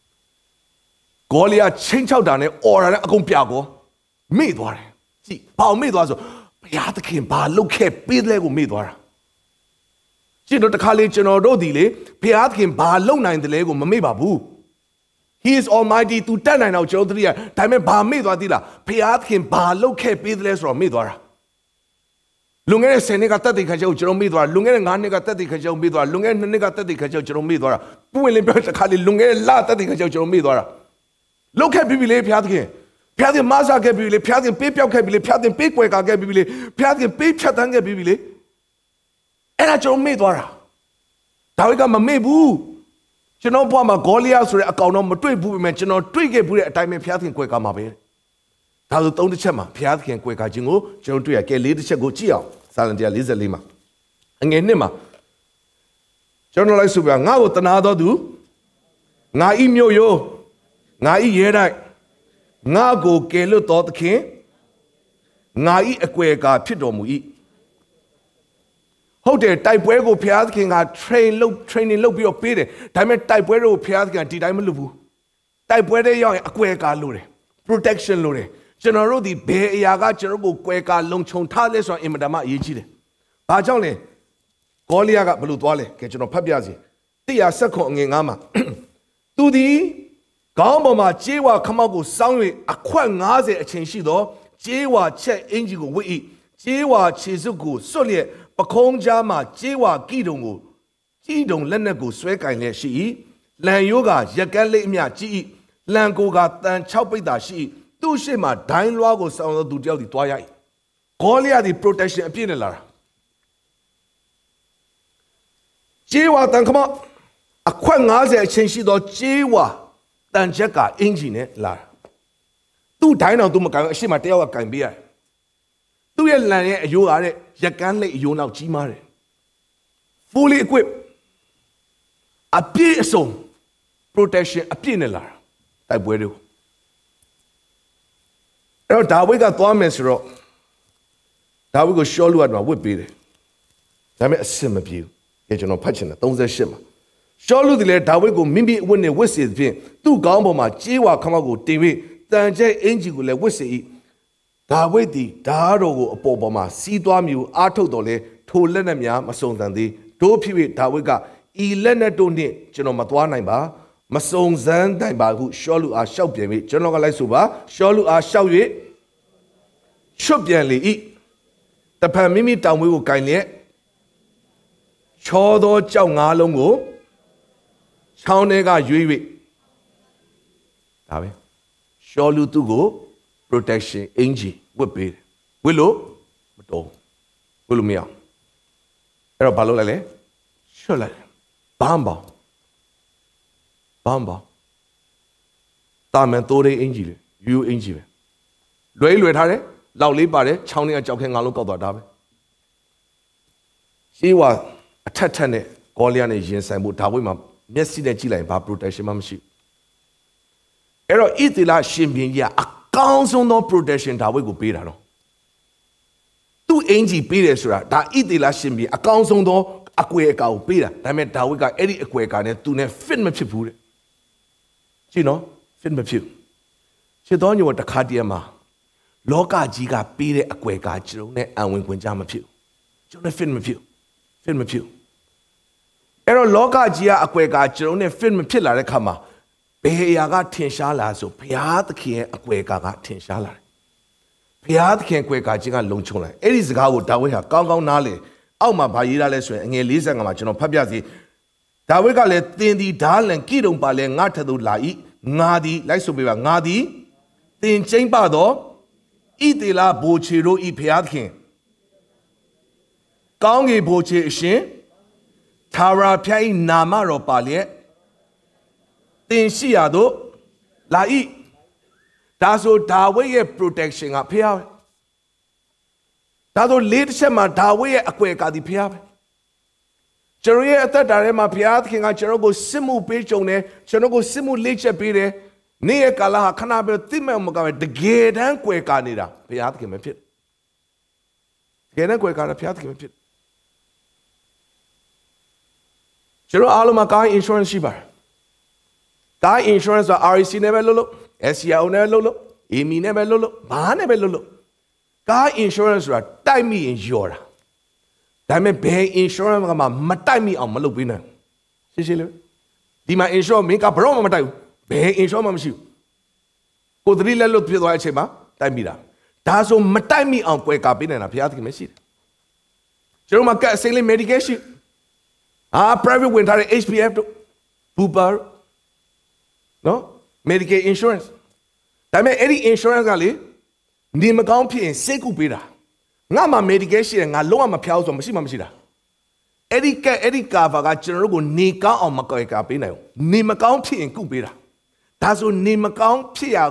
Golia change out down or a compiago. Midwar. See, Pao Midwazo. Piatkin, Pa, look at big lego midwar. She not the college and or delay, Piatkin, Pa, lona in the lego, Mamibabu. He is almighty to ten and out Jodria, time and Pa Midwadilla, Piatkin, Pa, look at big less from Midwar. Lungen Seneca Taticajo Jeromidwar, Lungen and Negatica Midwar, Lungen and Negatica Jeromidwar, Puelin Berta Kali Lungen La Taticajo Jeromidwar. Look at Bibile Piatkin. Piatin Maza Gabile, Piatin Pipia Gabile, Piatin Piquaka Gabile, Piatin Pichatanga Bibile. And I told Midwara. Tawiga Mamebu. You know, Pama Golias or a count number three boo mentioned or three gay at time of Piatin Quaka Mabe. ဒါဆိုသုံးတစ်ချက်မှာဘုရားသခင်ကွယ်ကာခြင်းကိုကျွန်တော်တွေ့ရကဲလေးတစ်ချက်ကိုကြည့်အောင်စာလံတရား၄၄မှာအငယ်နှစ်မှာကျွန်တော်လိုက်ဆိုပြငါ့ကိုတနာတော်သူငါဤမြို့ရိုးငါဤရဲတိုက်ငါကိုကယ်လွတ်တော်သခင်ငါဤအကွယ်ကာဖြစ်တော်မူ၏ဟုတ်တယ်တိုက်ပွဲကိုဘုရားသခင်က train လုပ် training လုပ်ပြီးတော့ပေးတယ်ဒါပေမဲ့တိုက်ပွဲတွေကိုဘုရားသခင်ဒီတိုင်းမလုပ်ဘူးတိုက်ပွဲတွေရောက်ရင်အကွယ်ကာလို့တယ် protection လို့တယ်ကျွန်တော်တို့ဒီဘယ်အရာကကျွန်တော်ကိုကွယ်ကာလုံခြုံထားလဲဆိုတော့အင်မတန်မှအရေးကြီးတယ်ဘာကြောင့်လဲဂေါလိယကဘယ်လိုသွားလဲကဲကျွန်တော်ဖတ်ပြစီတစ်ရာဆက်ခွန်အငယ်ငါးမှာသူသည်ခေါင်းပေါ်မှာကြေးဝါခမောက်ကိုစောင်း၍အခွက်၅၀အချိန်ရှိသောကြေးဝါချက်အင်ကြီးကိုဝတ်၏ကြေးဝါခြေစွပ်ကိုစွတ်လျက်ပခုံးကြားမှာကြေးဝါကိတုံကိုကြည်တုံလက်နက်ကိုဆွဲကင်လျက်ရှိ၏လံရိုးကရက်ကန်းလေးအမြကြည်၏လံကိုကတန်၆ပိတ်သာရှိ၏သူ့ရှေ့မှာဒိုင်းလွားကိုစောင်းသောသူတယောက်သည်တွားရ၏ဂေါလိယသည် protection အပြည့်နဲ့လာတာကြေးဝါတန်ခမောက်အခွက်၅၀အချိန်ရှိသောကြေးဝါတန်ချက်ကအင်ဂျင်နဲ့လာတာသူ့ဒိုင်းတော်သူမကန်အရှိမတယောက်ကကန်ပေးရတယ်သူ့ရဲ့လံရဲ့အယိုးကတဲ့ရက်ကန်းလိတ်အယိုးနောက်ကြီးမားတယ် fully equipped အပြည့်အစုံ protection အပြည့်နဲ့လာတာတိုက်ပွဲတွေကိုအဲ့တော့ဒါဝိဒ်ကသွားမယ်ဆိုတော့ဒါဝိဒ်ကိုရှောလုကတော့ဝစ်ပေးတယ်ဒါပေမဲ့အဆင်မပြေဘူးကြည့်ကျွန်တော်ဖတ်ချင်တယ်၃၈မှာရှောလုဒီလေဒါဝိဒ်ကိုမိမိအဝတ်နဲ့ဝတ်စေဖြင့်သူ့ခေါင်းပေါ်မှာကြေးဝါခမောက်ကိုတင်ပြီးတန်ကျဲအင်ဂျီကိုလည်းဝတ်စေ၏ဒါဝိဒ်သည်ဓာတ်တော်ကိုအပေါ်ပေါ်မှာစီးသွားမျိုးအားထုတ်တော်လဲထိုလက်နက်များမစုံစမ်းသေးတို့ဖြစ်၍ဒါဝိဒ်ကဤလက်နက်တို့နှင့်ကျွန်တော်မသွားနိုင်ပါမစုံစမ်းနိုင်ပါဟုရှောလုအားရှောက်ပြန်ပြီးကျွန်တော်ကလိုက်ဆိုပါရှောလုအားရှောက်၍ချွတ်ပြန်လေ၏တဖန်မိမိတောင်ဝေးကိုကင်လျက်ချောသောကြောက်ငါးလုံးကိုချောင်းထဲကရွေး၍ဒါပဲရှောလူသူကို protection အင်ဂျီဝတ်ပေးတယ်ဝတ်လို့မတော်ဝတ်လို့မရအဲ့တော့ဘာလုပ်လိုက်လဲရှော့လိုက်ဘမ်ဘောင်ဘမ်ဘောင်တာမန်တိုးတဲ့အင်ဂျီလေယူအင်ဂျီပဲလွယ်လွယ်ထားတယ်လောက်လေးပါတယ်ချောင်းထဲကကြောက်ခဲငါးလုံးကောက်သွားတာပဲရှေးဝါအထက်ထက်နဲ့ဂေါလိယနဲ့ရင်ဆိုင်ဖို့ဒါဝိဒ်မှာမျက်စိနဲ့ကြည့်လိုက်ဘာ protection မှမရှိဘူးအဲ့တော့ဣသရေလရှင်ဘုရင်ကြီးကအကောင်းဆုံးသော protection ဒါဝိဒ်ကိုပေးတာတော့သူ့အင်ဂျီပေးတယ်ဆိုတာဒါဣသရေလရှင်ဘုရင်အကောင်းဆုံးသောအကွယ်အကာကိုပေးတာဒါပေမဲ့ဒါဝိဒ်ကအဲ့ဒီအကွယ်အကာနဲ့သူနဲ့ fit မဖြစ်ဘူးတဲ့ကြည့်နော် fit မဖြစ်ရှင်းတော်ညို့တခါတည်းမှာလောကကြီးကပေးတဲ့အကွယ်အကာကျွန်တော်နဲ့အံဝင်ခွင့်ကြမဖြစ်ဘူးကျွန်တော်နဲ့ fit မဖြစ် fit မဖြစ်အဲ့တော့လောကကြီးကအကွယ်ကာကျွန်တော်နဲ့ fit မဖြစ်လာတဲ့ခါမှာဘယ်အရာကထင်ရှားလာဆိုဘုရားသခင်ရဲ့အကွယ်ကာကထင်ရှားလာတယ်ဘုရားသခင်အကွယ်ကာခြင်းကလုံခြုံလာအဲ့ဒီစကားကိုဒါဝိဒ်ဟာကောင်းကောင်းနားလေအောက်မှာဗာရေးထားလဲဆိုရင်အငယ်၄၅မှာကျွန်တော်ဖတ်ပြစီဒါဝိဒ်ကလည်းသင်သည်ဓာလံကိတုံပါလဲငါထသို့လာ၏ငါသည်လိုက်ဆိုပေးပါငါသည်သင်ကျိမ့်ပသောဣသေလဘိုချေတို့ဤဘုရားသခင်ကောင်းကင်ဘိုချေအရှင်သာရာဖျား၏နာမတော်ပါလျက်သင်ရှိရသို့လာ၏ဒါဆိုဒါဝိဒ်ရဲ့ protection ကဖျားပဲဒါဆိုလေးတစ်ချက်မှာဒါဝိဒ်ရဲ့အကွယ်ကာသည်ဖျားပဲကျွန်တော်ရဲ့အသက်တာထဲမှာဘုရားသခင်ကကျွန်တော်ကိုစစ်မှုပေးကြုံတယ်ကျွန်တော်ကိုစစ်မှုလေ့ချက်ပေးတယ်နေ့ရက်ကာလဟာခဏပဲသိမဲ့မကပဲတကယ်တမ်းကွယ်ကာနေတာဘုရားသခင်ပဲဖြစ်တကယ်တမ်းကွယ်ကာတာဘုရားသခင်ပဲဖြစ်ကျွန်တော်အားလုံးမှာကား insurance ရှိပါတယ်ကား insurance က R E C နဲ့ပဲလုပ်လို့ S C I O နဲ့လုပ်လို့ A M I နဲ့ပဲလုပ်လို့ဘာနဲ့ပဲလုပ်လို့ကား insurance ဆိုတာတိုက်မိရင်ရော်တာဒါပေမဲ့ဘယ် insurance ကမှမတိုက်မိအောင်မလုပ်ပေးနိုင်ရှင်းရှင်းလေးဒီမှာ insurance မင်းကဘရော့မှမတိုက်ဘူးဘယ် insurance မှမရှိဘူးကိုသတိလက်လွတ်ဖြစ်သွားတဲ့အချိန်မှာတိုက်မိတာဒါဆိုမတိုက်မိအောင်ကွယ်ကာပေးနိုင်တာဘုရားသခင်ပဲရှိတယ်ကျွန်တော်မှာကတ်အစိမ်းလေး medication အာ private ဝင်ထားတဲ့ H P F တို့ Bupa နော် medical insurance ဒါပေမဲ့အဲ့ဒီ insurance ကလေနေမကောင်းဖြစ်ရင်စိတ်ကူပေးတာငါမှ medical ရှိတယ်ငါလုံးဝမဖျားဘူးဆိုမရှိမှမရှိတာအဲ့ဒီကအဲ့ဒီ cover ကကျွန်တော်တို့ကိုနေကောင်းအောင်မကွယ်ကာပေးနိုင်ဘူးနေမကောင်းဖြစ်ရင်ကုပေးတာဒါဆိုနေမကောင်းဖြစ်ရကောင်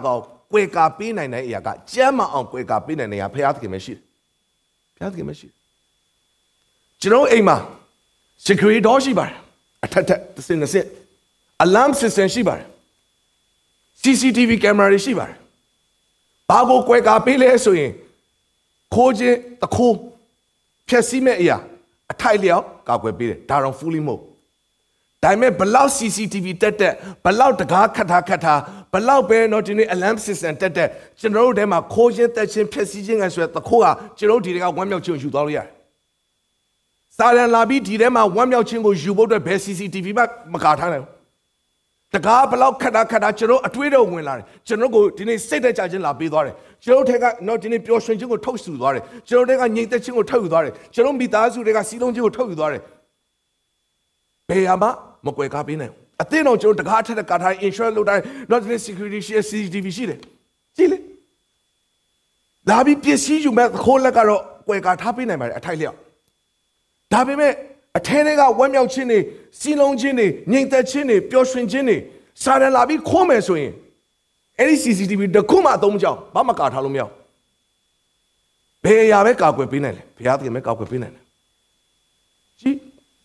ကွယ်ကာပေးနိုင်တဲ့အရာကကျမ်းမာအောင်ကွယ်ကာပေးနိုင်တဲ့အရာဖခင်သခင်ပဲရှိတယ်ဖခင်သခင်ပဲရှိတယ်ကျွန်တော်အိမ်မှာ security door ရှိပါတယ်အထက်ထက်တစ်စင်တစ်စင် alarm system ရှိပါတယ် C C T V camera တွေရှိပါတယ်ဘာကိုကွယ်ကာပေးလဲဆိုရင်ခိုးခြင်းတခိုးဖြက်စီးမဲ့အရာအထိုက်လျောက်ကာကွယ်ပေးတယ်ဒါတော့ fully မဟုတ်ဒါပေမဲ့ဘလောက် C C T V တက်တက်ဘလောက်တကားခတ်ထားခတ်ထားဘလောက်ပဲเนาะဒီနေ့ alarm system တက်တက်ကျွန်တော်တို့ထဲမှာခိုးခြင်းတက်ခြင်းဖြက်စီးခြင်းကဆိုရတခိုးကကျွန်တော်တို့ဒီတွေကဝမ်းမြောက်ခြင်းကိုယူသွားလို့ရတယ်စာရန်လာပြီးဒီထဲမှာဝမ်းမြောက်ခြင်းကိုယူဖို့အတွက်ဘယ် C C T V မှမကာထားနိုင်ဘူးတကားဘလောက်ခတ်ထားခတ်ထားကျွန်တော်အတွေးတော့ဝင်လာတယ်ကျွန်တော်ကိုဒီနေ့စိတ်တက်ကြခြင်းလာပေးသွားတယ်ကျွန်တော်ထက်ကเนาะဒီနေ့ပျော်ရွှင်ခြင်းကိုထုတ်ဆူသွားတယ်ကျွန်တော်ထက်ကငြိမ်သက်ခြင်းကိုထုတ်ယူသွားတယ်ကျွန်တော်မိသားစုတွေကစီးလုံးခြင်းကိုထုတ်ယူသွားတယ်ဘယ်မှာမကွယ်ကားပေးနိုင်ဘူးအသင်းတော်ကျွန်တော်တကားထက်ကာထား insurance လုပ်တိုင်း not the security ရှိ C C T V ရှိတယ်ကြည့်လေလာပြီးပစ္စည်းယူမဲ့ခိုးလက်ကတော့ကွယ်ကာထားပေးနိုင်ပါတယ်အထိုက်လျောက်ဒါပေမဲ့အထဲတွေကဝမ်းမြောက်ခြင်းတွေစီလုံးခြင်းတွေငြိမ်သက်ခြင်းတွေပျော်ရွှင်ခြင်းတွေစာရန်လာပြီးခိုးမယ်ဆိုရင်အဲ့ဒီ C C T V တခုမှအသုံးမချောင်းဘာမှကာထားလို့မရဘူးဘယ်အရာပဲကာကွယ်ပေးနိုင်လဲဘုရားသခင်ပဲကာကွယ်ပေးနိုင်တယ်ကြည့်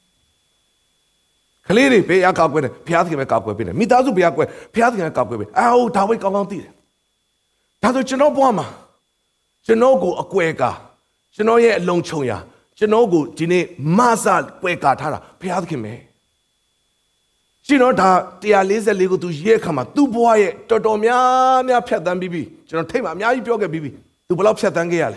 ခလေးတွေဘယ်အရာကာကွယ်တယ်ဘုရားသခင်ပဲကာကွယ်ပေးတယ်မိသားစုဘုရားကွယ်ဘုရားသခင်ကကာကွယ်ပေးအာဟိုဒါဝိဒ်ကောင်းကောင်းသိတယ်ဒါဆိုကျွန်တော်ဘဝမှာကျွန်တော်ကိုအကွယ်ကာကျွန်တော်ရဲ့အလုံးချုံရာကျွန်တော်ကိုဒီနေ့မဆကွယ်ကာထားတာဘုရားသခင်ပဲကျွန်တော်ဒါone forty-fourကိုသူရေးခါမှာသူ့ဘဝရဲ့တော်တော်များများဖြတ်သန်းပြီးပြီကျွန်တော်ထိတ်မှာအများကြီးပြောခဲ့ပြီးပြီသူဘယ်လောက်ဖြတ်သန်းခဲ့ရလဲ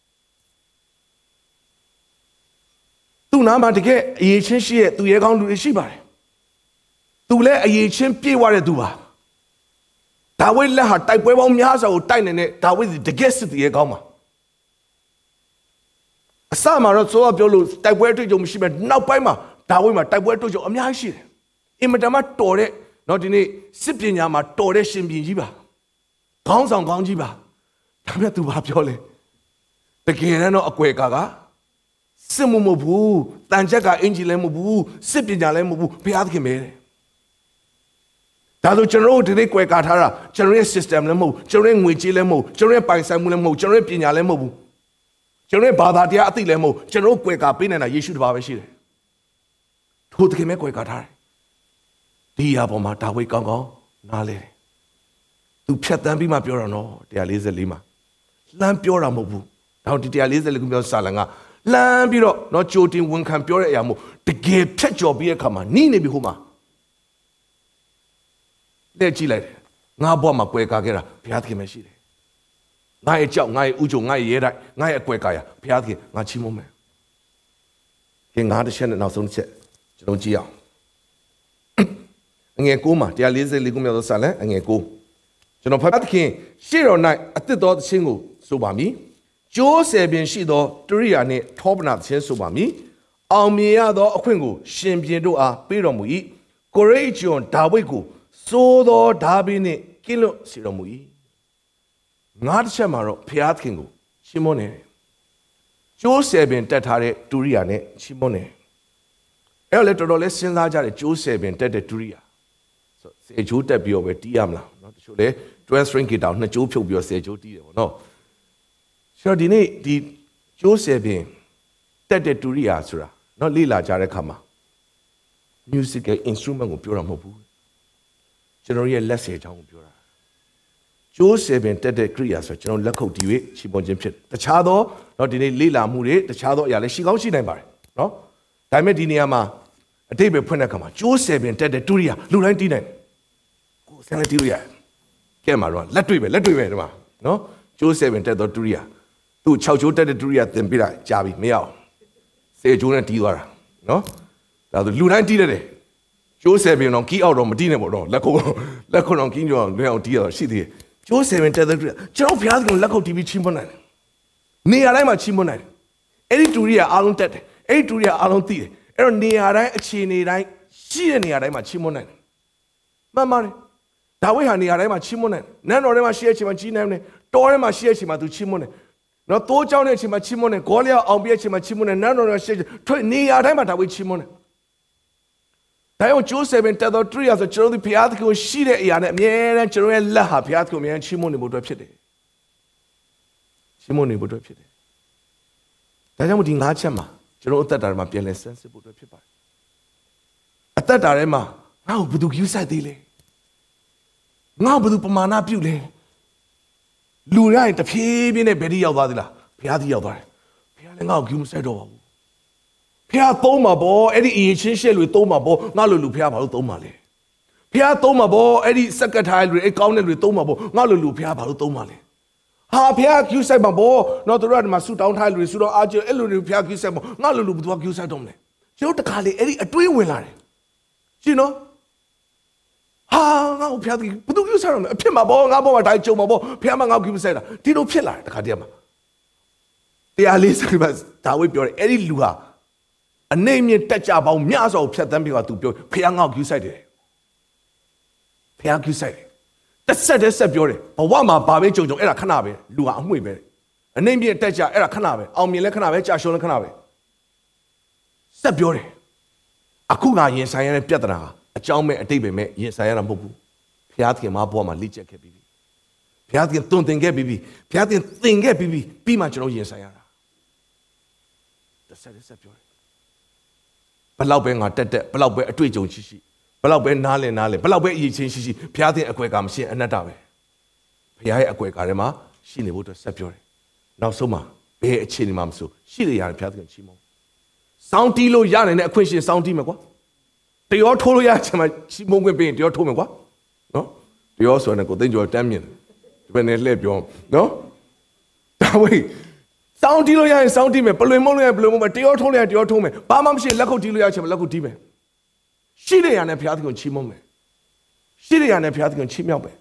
သူ့နားမှာတကယ်အရေးချင်းရှိရဲ့သူရဲကောင်းလူတွေရှိပါတယ်သူလည်းအရေးချင်းပြေဝတဲ့သူပါဒါဝိဒ်လက်ဟာတိုက်ပွဲပေါင်းများစွာကိုတိုက်နေတဲ့ဒါဝိဒ်တကယ်စစ်သူရဲကောင်းပါအစမှာတော့ဆိုတော့ပြောလို့တိုက်ပွဲတွေ့ကြုံမရှိမဲ့နောက်ပိုင်းမှာဒါဝိဒ်မှာတိုက်ပွဲတွေ့ကြုံအများကြီးရှိတယ်အင်မတန်မှတော်တဲ့เนาะဒီနေ့စစ်ပညာမှာတော်တဲ့ရှင်ပြန်ကြီးပါခေါင်းဆောင်ကောင်းကြီးပါဒါပေမဲ့သူဘာပြောလဲတကယ်တော့အကွယ်ကာကစစ်မှုမဟုတ်ဘူးတန်ချက်ကအင်ဂျီလည်းမဟုတ်ဘူးစစ်ပညာလည်းမဟုတ်ဘူးဘုရားသခင်ပဲတဲ့ဒါဆိုကျွန်တော်တို့ဒီနေ့ကွယ်ကာထားတာကျွန်တော်ရဲ့ system လည်းမဟုတ်ကျွန်တော်ရဲ့ငွေကြေးလည်းမဟုတ်ကျွန်တော်ရဲ့ပိုင်ဆိုင်မှုလည်းမဟုတ်ကျွန်တော်ရဲ့ပညာလည်းမဟုတ်ဘူးကျွန်တော်ရဲ့ဘာသာတရားအသိလည်းမဟုတ်ကျွန်တော်တို့ကွယ်ကာပေးနိုင်တာယေရှုတပါးပဲရှိတယ်ထိုသခင်ပဲကွယ်ကာထားတယ်ဒီအပေါ်မှာဒါဝိဒ်ကောင်းကောင်းနားလဲတယ်သူဖြတ်တန်းပြီးမှပြောတာနော်one forty-fourမှာလှမ်းပြောတာမဟုတ်ဘူးဒါတော့ဒီone forty-fourကိုပြောစာလံကလှမ်းပြီးတော့နော်ကြိုတင်ဝန်ခံပြောတဲ့အရာမို့တကယ်ဖြတ်ကျော်ပြီးတဲ့အခါမှာနီးနေပြီဟိုမှာလက်ကြည့်လိုက်တယ်ငါဘွားမှာကွယ်ကာခဲ့တာဘုရားသခင်ပဲရှိတယ်ငါရဲ့ကြောက်ငါရဲ့ဥကြုံငါရဲ့ရဲတိုက်ငါရဲ့အကွယ်ကာရဘုရားသခင်ငါချီးမွမ်းမယ်ခင်ငါတစ်ချက်နဲ့နောက်ဆုံးတစ်ချက်ကျွန်တော်ကြည့်အောင်အငယ်ကိုမှာone forty-fourကိုမြောက်သောစာလံအငယ်ကိုကျွန်တော်ဖတ်သခင်ရှေ့တော်၌အသစ်သောသခြင်းကိုဆိုပါမည်ကျိုးဆယ်ပင်ရှိသောတရိယာနှင့်ထောပနာသခြင်းဆိုပါမည်အောင်မြင်ရသောအခွင့်ကိုရှင်ပြန်တို့အားပေးတော်မူ၏ကိုရိတ်ကျွန်ဒါဝိဒ်ကိုစိုးသောဓာဘိနှင့်ကင်းလွတ်စေတော်မူ၏ငါတစ်ချက်မှာတော့ဘုရားသခင်ကိုရှင်းမွန်းတယ်ကျိုးဆယ်ပင်တက်ထားတဲ့တရိယာနဲ့ရှင်းမွန်းတယ်အဲ့တော့လေတော်တော်လေးစဉ်းစားကြတယ်ကျိုးဆယ်ပင်တက်တဲ့တရိယာဆိုဆယ်ကျိုးတက်ပြီးတော့ပဲတီးရမလားเนาะတချို့လေtwelve string guitar နှစ်ကျိုးဖြုတ်ပြီးတော့ဆယ်ကျိုးတီးတယ်ပေါ့နော်ဆိုတော့ဒီနေ့ဒီကျိုးဆယ်ပင်တက်တဲ့တရိယာဆိုတာเนาะလေ့လာကြတဲ့အခါမှာ musical instrument ကိုပြောတာမဟုတ်ဘူးကျွန်တော်ရဲ့လက်ဆယ်ချောင်းကိုပြောတာကျိုးဆယ်ပင်တက်တဲ့ kriya ဆိုကျွန်တော်လက်ခုပ်တီး၍ချီးမွမ်းခြင်းဖြစ်တခြားသောเนาะဒီနေ့လေ့လာမှုတွေတခြားသောအရာလည်းရှိကောင်းရှိနိုင်ပါတယ်เนาะဒါပေမဲ့ဒီနေရာမှာအတိတ်ပဲဖွင့်တဲ့အခါမှာကျိုးဆယ်ပင်တက်တဲ့တရိယာလူတိုင်းတီးနိုင်ကိုယ်ဆယ်လည်းတီးလို့ရတယ်ကဲမှာတော့လက်တွေ့ပဲလက်တွေ့ပဲဒီမှာเนาะကျိုးဆယ်ပင်တက်သောတရိယာသူ့၆ကျိုးတက်တဲ့တရိယာသင်ပြတာကြာပြီမရအောင်ဆယ်ကျိုးနဲ့တီးသွားတာเนาะဒါဆိုလူတိုင်းတီးတယ်ကျိုးဆယ်ပင်တော့ကီးအောက်တော့မတီးနဲ့ပေါ့တော့လက်ခုပ်လက်ခုပ်တော့ကင်းကြောလွယ်အောင်တီးရတော့ရှိသေးတယ်ကျိုးဆယ်ပင်တက်တဲ့တရိယာကျွန်တော်ဘုရားသခင်လက်ခုပ်တီးပြီးချီးမွမ်းနိုင်တယ်နေရာတိုင်းမှာချီးမွမ်းနိုင်တယ်အဲ့ဒီတရိယာအားလုံးတက်တယ်အဲ့ဒီတရိယာအားလုံးတီးတယ်အဲ့တော့နေရာတိုင်းအခြေအနေတိုင်းရှိတဲ့နေရာတိုင်းမှာချီးမွမ်းနိုင်တယ်မှန်ပါတယ်ဒါဝိဒ်ဟာနေရာတိုင်းမှာချီးမွမ်းနိုင်တယ်နန်းတော်ထဲမှာရှိတဲ့အချိန်မှာချီးနိုင်တယ်တောထဲမှာရှိတဲ့အချိန်မှာသူချီးမွမ်းတယ်နော်တိုးကြောင်းတဲ့အချိန်မှာချီးမွမ်းတယ်ဂေါလိယအောင်ပြည့်တဲ့အချိန်မှာချီးမွမ်းတယ်နန်းတော်ထဲမှာရှိထွက်နေရာတိုင်းမှာဒါဝိဒ်ချီးမွမ်းတယ်ဒါကြောင့်ကျိုးဆယ်ပင်တက်သောတရိယာဆိုကျွန်တော်တို့ဘုရားသခင်ကိုရှိတဲ့အရာနဲ့အမြဲတမ်းကျွန်တော်ရဲ့လက်ဟာဘုရားသခင်ကိုအမြဲတမ်းချီးမွမ်းနေဖို့အတွက်ဖြစ်တယ်ချီးမွမ်းနေဖို့အတွက်ဖြစ်တယ်ဒါကြောင့်ဒီငါးချက်မှာကျွန်တော်အသက်တာထဲမှာပြန်လဲဆန်းစစ်ဖို့အတွက်ဖြစ်ပါတယ်အသက်တာထဲမှာငါ့ကိုဘယ်သူယူဆိုင်သေးလဲငါ့ကိုဘယ်သူပမာဏပြုလဲလူတိုင်းတဖြည်းဖြည်းနဲ့ဘယ်ထိရောက်သွားသလားဘုရားသခင်ရောက်သွားတယ်ဘုရားလည်းငါ့ကိုယူမဆိုင်တော့ပါဘူးဘုရားသုံးမှာပေါ့အဲ့ဒီအရေးချင်းရှက်လူသုံးမှာပေါ့ငါလိုလူဘုရားဘာလို့သုံးမှာလဲဘုရားသုံးမှာပေါ့အဲ့ဒီစက်ကတ်ထားလူအဲ့ကောင်းတဲ့လူသုံးမှာပေါ့ငါလိုလူဘုရားဘာလို့သုံးမှာလဲဟာဘုရားကျူးဆိုင်မှာပေါ့တော့တို့ကဒီမှာဆူတောင်းထားလူတွေဆူတော့အားကျအဲ့လိုတွေဘုရားကျူးဆိုင်မှာငါလိုလူဘယ်သူကကျူးဆိုင်တော့မလဲကျွန်တော်တခါလေအဲ့ဒီအတွေးဝင်လာတယ်ရှင်းနော်ဟာငါ့ကိုဘုရားဘယ်သူကျူးဆိုင်တော့မလဲအဖြစ်မှာပေါ့ငါဘောမှာတိုင်းကြုံမှာပေါ့ဘုရားမငါ့ကိုကျူးဆိုင်တာဒီလိုဖြစ်လာတယ်တခါတည်းမှာတရားလေးဆိုမှဒါဝိပြောတယ်အဲ့ဒီလူဟာအနေမြင့်တက်ကြပေါင်းမြတ်စွာကိုဖြတ်သန်းပြီးတော့သူပြောဖះငေါ့ကျူးဆိုင်တယ်ဖះကျူးဆိုင်တယ်တစ်ဆက်တည်းဆက်ပြောတယ်ဘဝမှာဘာပဲကြုံကြုံအဲ့ဒါခဏပဲလူဟာအမှုပဲအနေမြင့်တက်ကြအဲ့ဒါခဏပဲအောင်မြင်လဲခဏပဲကြာရှုံးလဲခဏပဲဆက်ပြောတယ်အခုငါရင်ဆိုင်ရတဲ့ပြဿနာအကြောင်းမဲ့အတိတ်ပဲမဲ့ရင်ဆိုင်ရတာမဟုတ်ဘူးဖះသခင်မှာဘဝမှာလိကျက်ခဲ့ပြီးပြီဖះသခင်တွင်တင်ခဲ့ပြီးပြီဖះသခင်သင်ခဲ့ပြီးပြီပြီးမှကျွန်တော်ရင်ဆိုင်ရတာတစ်ဆက်တည်းဆက်ပြောတယ်ဘလောက်ပဲငါတက်တက်ဘလောက်ပဲအတွေ့အကြုံရှိရှိဘလောက်ပဲနားလည်နားလည်ဘလောက်ပဲအရေးချင်းရှိရှိဘုရားသခင်အကွယ်ကမရှိအနတ္တပဲဘုရားရဲ့အကွယ်ကထဲမှာရှိနေဖို့အတွက်ဆက်ပြောတယ်နောက်ဆုံးမှာဘယ်အခြေအနေမှာမဆိုရှိရရတယ်ဘုရားသခင်ချီးမွမ်းစောင်းတီးလို့ရနိုင်တဲ့အခွင့်ရှင်စောင်းတီးမယ်ကွာတရောထိုးလို့ရချင်မှချီးမွမ်းခွင့်ပေးရင်တရောထိုးမယ်ကွာနော်တရောဆိုရင်ကိုသိန်းကျော်တမ်းမြင်ဒီဘက်နဲ့လှည့်ပြောနော်ဒါဝိစောင်းတီးလို့ရရင်စောင်းတီးမယ်ပလွင်မုံလို့ရရင်ပလွင်မုံမယ်တရောထုံးလို့ရရင်တရောထုံးမယ်ဘာမှမရှိလက်ခုပ်တီးလို့ရချင်လက်ခုပ်တီးမယ်ရှိတဲ့ရနဲ့ဘုရားသခင်ချီးမွမ်းမယ်ရှိတဲ့ရနဲ့ဘုရားသခင်ချီးမြှောက်မယ်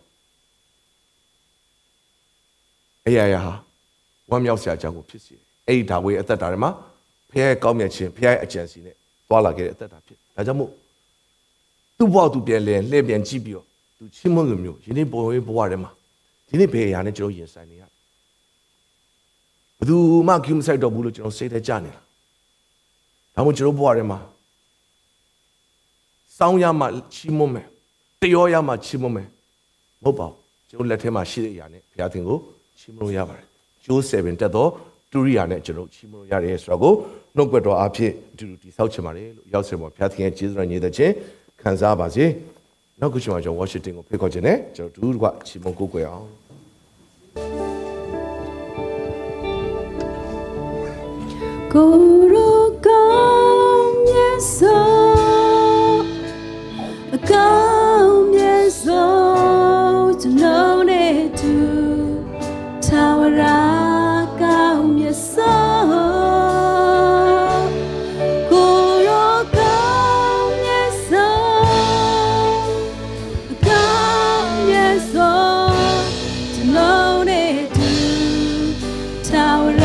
အရာရာဟာဝမ်းမြောက်စရာအကြောင်းကိုဖြစ်စေတယ်အဲ့ဒီဒါဝိအသက်တာထဲမှာဘုရားရဲ့ကောင်းမြတ်ခြင်းဘုရားရဲ့အကြံစီနဲ့သွားလာခဲ့တဲ့အသက်တာဖြစ်ဒါကြောင့်မို့သူ့ဘဝသူပြန်လဲလှည့်ပြန်ကြည့်ပြီးတော့သူချီးမွမ်းလိုမျိုးယနေ့ဘဝဘဝထဲမှာဒီနေ့ဘယ်အရာနဲ့ကျွန်တော်ရင်ဆိုင်နေရဘယ်သူမှကျူးမဆိုင်တော့ဘူးလို့ကျွန်တော်စိတ်ထဲကြနေတာဒါမှမဟုတ်ကျွန်တော်ဘဝထဲမှာစောင်းရမှချီးမွမ်းမယ်တရောရမှချီးမွမ်းမယ်မဟုတ်ပါဘူးကျွန်တော်လက်ထဲမှာရှိတဲ့အရာနဲ့ဘုရားသခင်ကိုချီးမွမ်းလို့ရပါတယ်ကျိုးဆယ်ပင်တက်တော့တူရိယာနဲ့ကျွန်တော်ချီးမွမ်းလို့ရတယ်ဆိုတော့ကိုနှုတ်ကပတ်တော်အဖြစ်အတူတူတည်ဆောက်ချင်ပါတယ်လို့ရောက်စေမှာဘုရားသခင်ရဲ့ကျေးဇူးတော်ညီတဲ့ချင်းခံစားပါစေနောက်ခုချိန်မှာကျွန်တော် Washington ကိုဖိတ်ခေါ်ခြင်းနဲ့ကျွန်တော်တူကချီးမွမ်းကိုးကွယ်အောင်ကိုရောကောင်းမြတ်စွာအကောင်းမြတ်စွာကျွန်တော်နဲ့တူထာဝရကောင်းမြတ်စွာကိုရောကောင်းမြတ်စွာအကောင်းမြတ်စွာကျွန်တော်နဲ့တူထာဝရ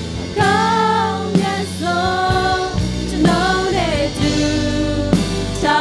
ထာ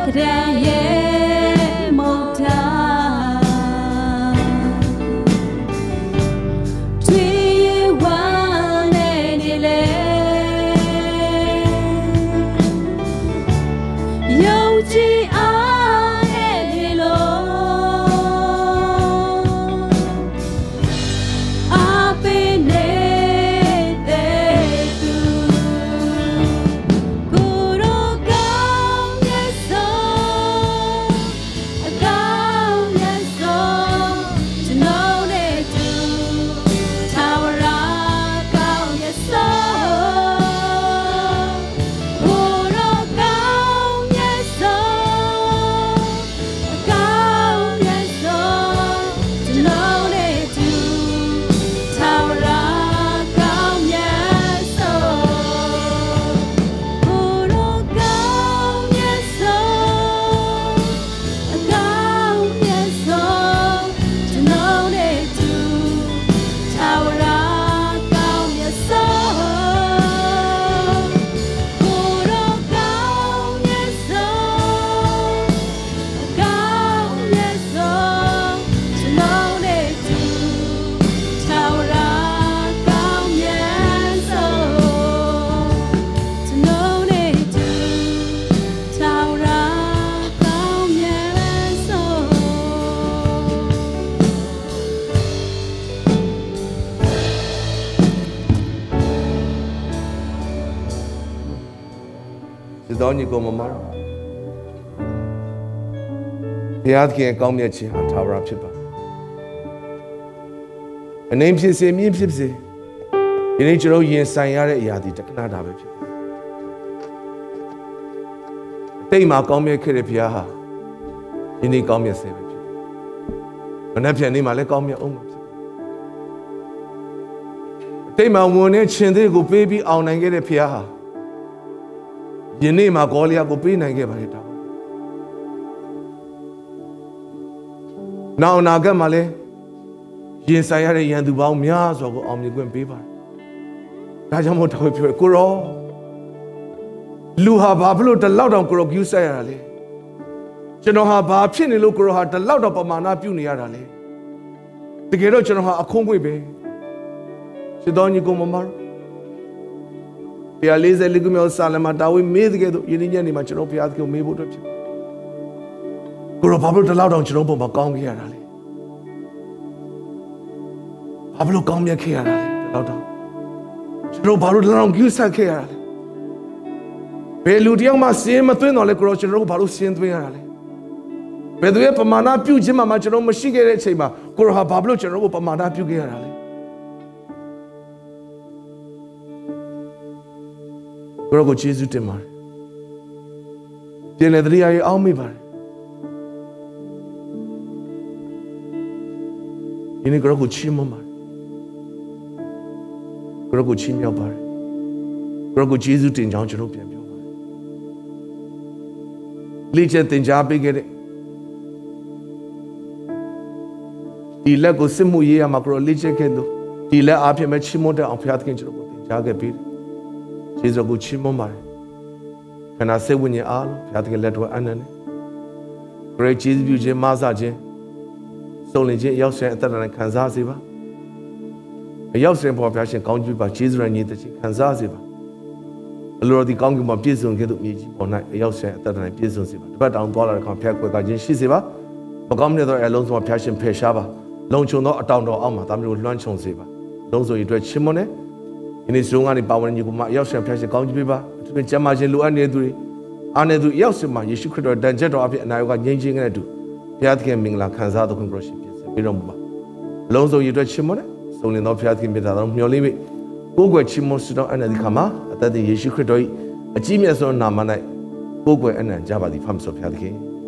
တော်ညီကိုမမတော်ဘုရားသခင်ကောင်းမြတ်ခြင်းဟာထာဝရဖြစ်ပါအနေဖြစ်စေမြင့်ဖြစ်စေဒီနေ့ကျွန်တော်ရင်ဆိုင်ရတဲ့အရာဒီတခဏတာပဲဖြစ်အတိတ်မှာကောင်းမြတ်ခဲ့တဲ့ဘုရားဟာဒီနေ့ကောင်းမြတ်စေပဲဖြစ်မနေ့ပြန်နေ့မှာလည်းကောင်းမြတ်အောင်မှာဖြစ်အတိတ်မှာဝန်နဲ့ရှင်သေးကိုပေးပြီးအောင်နိုင်ခဲ့တဲ့ဘုရားဟာယနေ့မှာကောလျာကိုပေးနိုင်ခဲ့ပါတယ်တောင်းနောက်အနာဂတ်မှာလည်းရင်ဆိုင်ရတဲ့ရန်သူပေါင်းများစွာကိုအောင်မြင်ခွင့်ပေးပါတယ်ဒါကြောင့်မို့တော်ပြောကိုရောလူဟာဘာဖြစ်လို့တလောက်တောင်ကိုရောကျူးဆက်ရတာလဲကျွန်တော်ဟာဘာဖြစ်နေလို့ကိုရောဟာတလောက်တောင်ပမာဏပြုနေရတာလဲတကယ်တော့ကျွန်တော်ဟာအခွင့်အရေးပဲရှင်တော်ညီကိုမမတော်တရားလေးဆယ်လေးခုမြောက်စာလမတာဝိမေးတဲ့ကဲ့သို့ယနေ့ညနေမှာကျွန်တော်ဘုရားသခင်ကိုမေးဖို့အတွက်ဖြစ်ကိုရောဘာဖြစ်လို့တလောက်တောင်ကျွန်တော်ပုံမှာကောင်းခဲ့ရတာလဲဘာဖြစ်လို့ကောင်းမြတ်ခဲ့ရတာလဲတလောက်တောင်ကျွန်တော်ဘာလို့တလောက်တောင်ကျူးဆက်ခဲ့ရတာလဲဘယ်လူတယောက်မှစင်းမသွင်းတော့လဲကိုရောကျွန်တော်ဘာလို့စင်းသွင်းရတာလဲဘယ်သူရဲ့ပမာဏပြုခြင်းမှမကျွန်တော်မရှိခဲ့တဲ့အချိန်မှာကိုရောဟာဘာဖြစ်လို့ကျွန်တော်ကိုပမာဏပြုခဲ့ရတာလဲကိုရောကိုယေရှုတင်ပါတယ်ပြန်လေတရားရေးအောင်းမိပါတယ်ဒီနေ့ကိုရောကိုချီးမွမ်းပါတယ်ကိုရောကိုချီးမြှောက်ပါတယ်ကိုရောကိုယေရှုတင်ကြောင်းကျွန်တော်ပြန်ပြောပါတယ်လေ့ကျင့်သင်ကြားပေးခဲ့တဲ့ဒီလက်ကိုစစ်မှုရေးရမှာကိုရောလေ့ကျင့်ခဲ့လို့ဒီလက်အားဖြင့်ပဲချီးမွမ်းတဲ့အောင်ဘုရားသခင်ကျွန်တော်ကိုသင်ကြားခဲ့ပြီးယေရှုကိုချီးမွမ်းပါတယ်ခန္ဓာစိတ်ဝိညာဉ်အားလုံးဘုရားသခင်လက်တော်အနန္တနဲ့ကိုယ်ကျေးဇူးပြုခြင်းမဆခြင်းစုံလင်ခြင်းရောက်ဆိုင်အသက်တာနဲ့ခံစားစေပါအရောက်ဆိုင်ပေါ်ဘုရားရှင်ကောင်းချီးပါယေရှုရဲ့ညီတခြင်းခံစားစေပါအလိုတော်ဒီကောင်းကင်မှာပြည့်စုံခဲ့တဲ့မြေကြီးပေါ်၌အရောက်ဆိုင်အသက်တာနဲ့ပြည့်စုံစေပါတစ်ပတ်တောင်သွားလာတဲ့အခါဘုရားကွယ်ကာခြင်းရှိစေပါမကောင်းတဲ့သောအလုံးစုံဘုရားရှင်ဖယ်ရှားပါလုံခြုံသောအတောင်တော်အောက်မှာသားမျိုးလွှမ်းခြုံစေပါလုံးစုံရတဲ့ချီးမွမ်းတဲ့ဒီနေ့ဆုံးကနေပါဝင်ညီကိုမအရောက်ဆိုင်ဖျားရှင်ကောင်းချီးပေးပါအထူးဖြင့်ကျမ်းမာခြင်းလိုအပ်နေသူတွေအားနေသူအရောက်ဆိုင်မှာယေရှုခရစ်တော်တန်ကြပ်တော်အဖြစ်အနာရောဂါငြိမ်းခြင်းနဲ့အတူဘုရားသခင်မင်္ဂလာခံစားတော်ခွင့်ပြုရှင်ဖြစ်စေပြီးတော်မူပါလုံးစုံရတဲ့ချီးမွမ်းတဲ့စုံလင်သောဘုရားသခင်မြတ်တာတော်မျှော်လင့်ပြီးကိုယ်ကွယ်ချီးမွမ်းစွာအနန္တခါမှာအသက်ရှင်ယေရှုခရစ်တော်၏အကြီးမြတ်ဆုံးနာမ၌ကိုယ်ကွယ်အနန္တကြပါသည်ဖတ်ဆိုဘုရားသခင်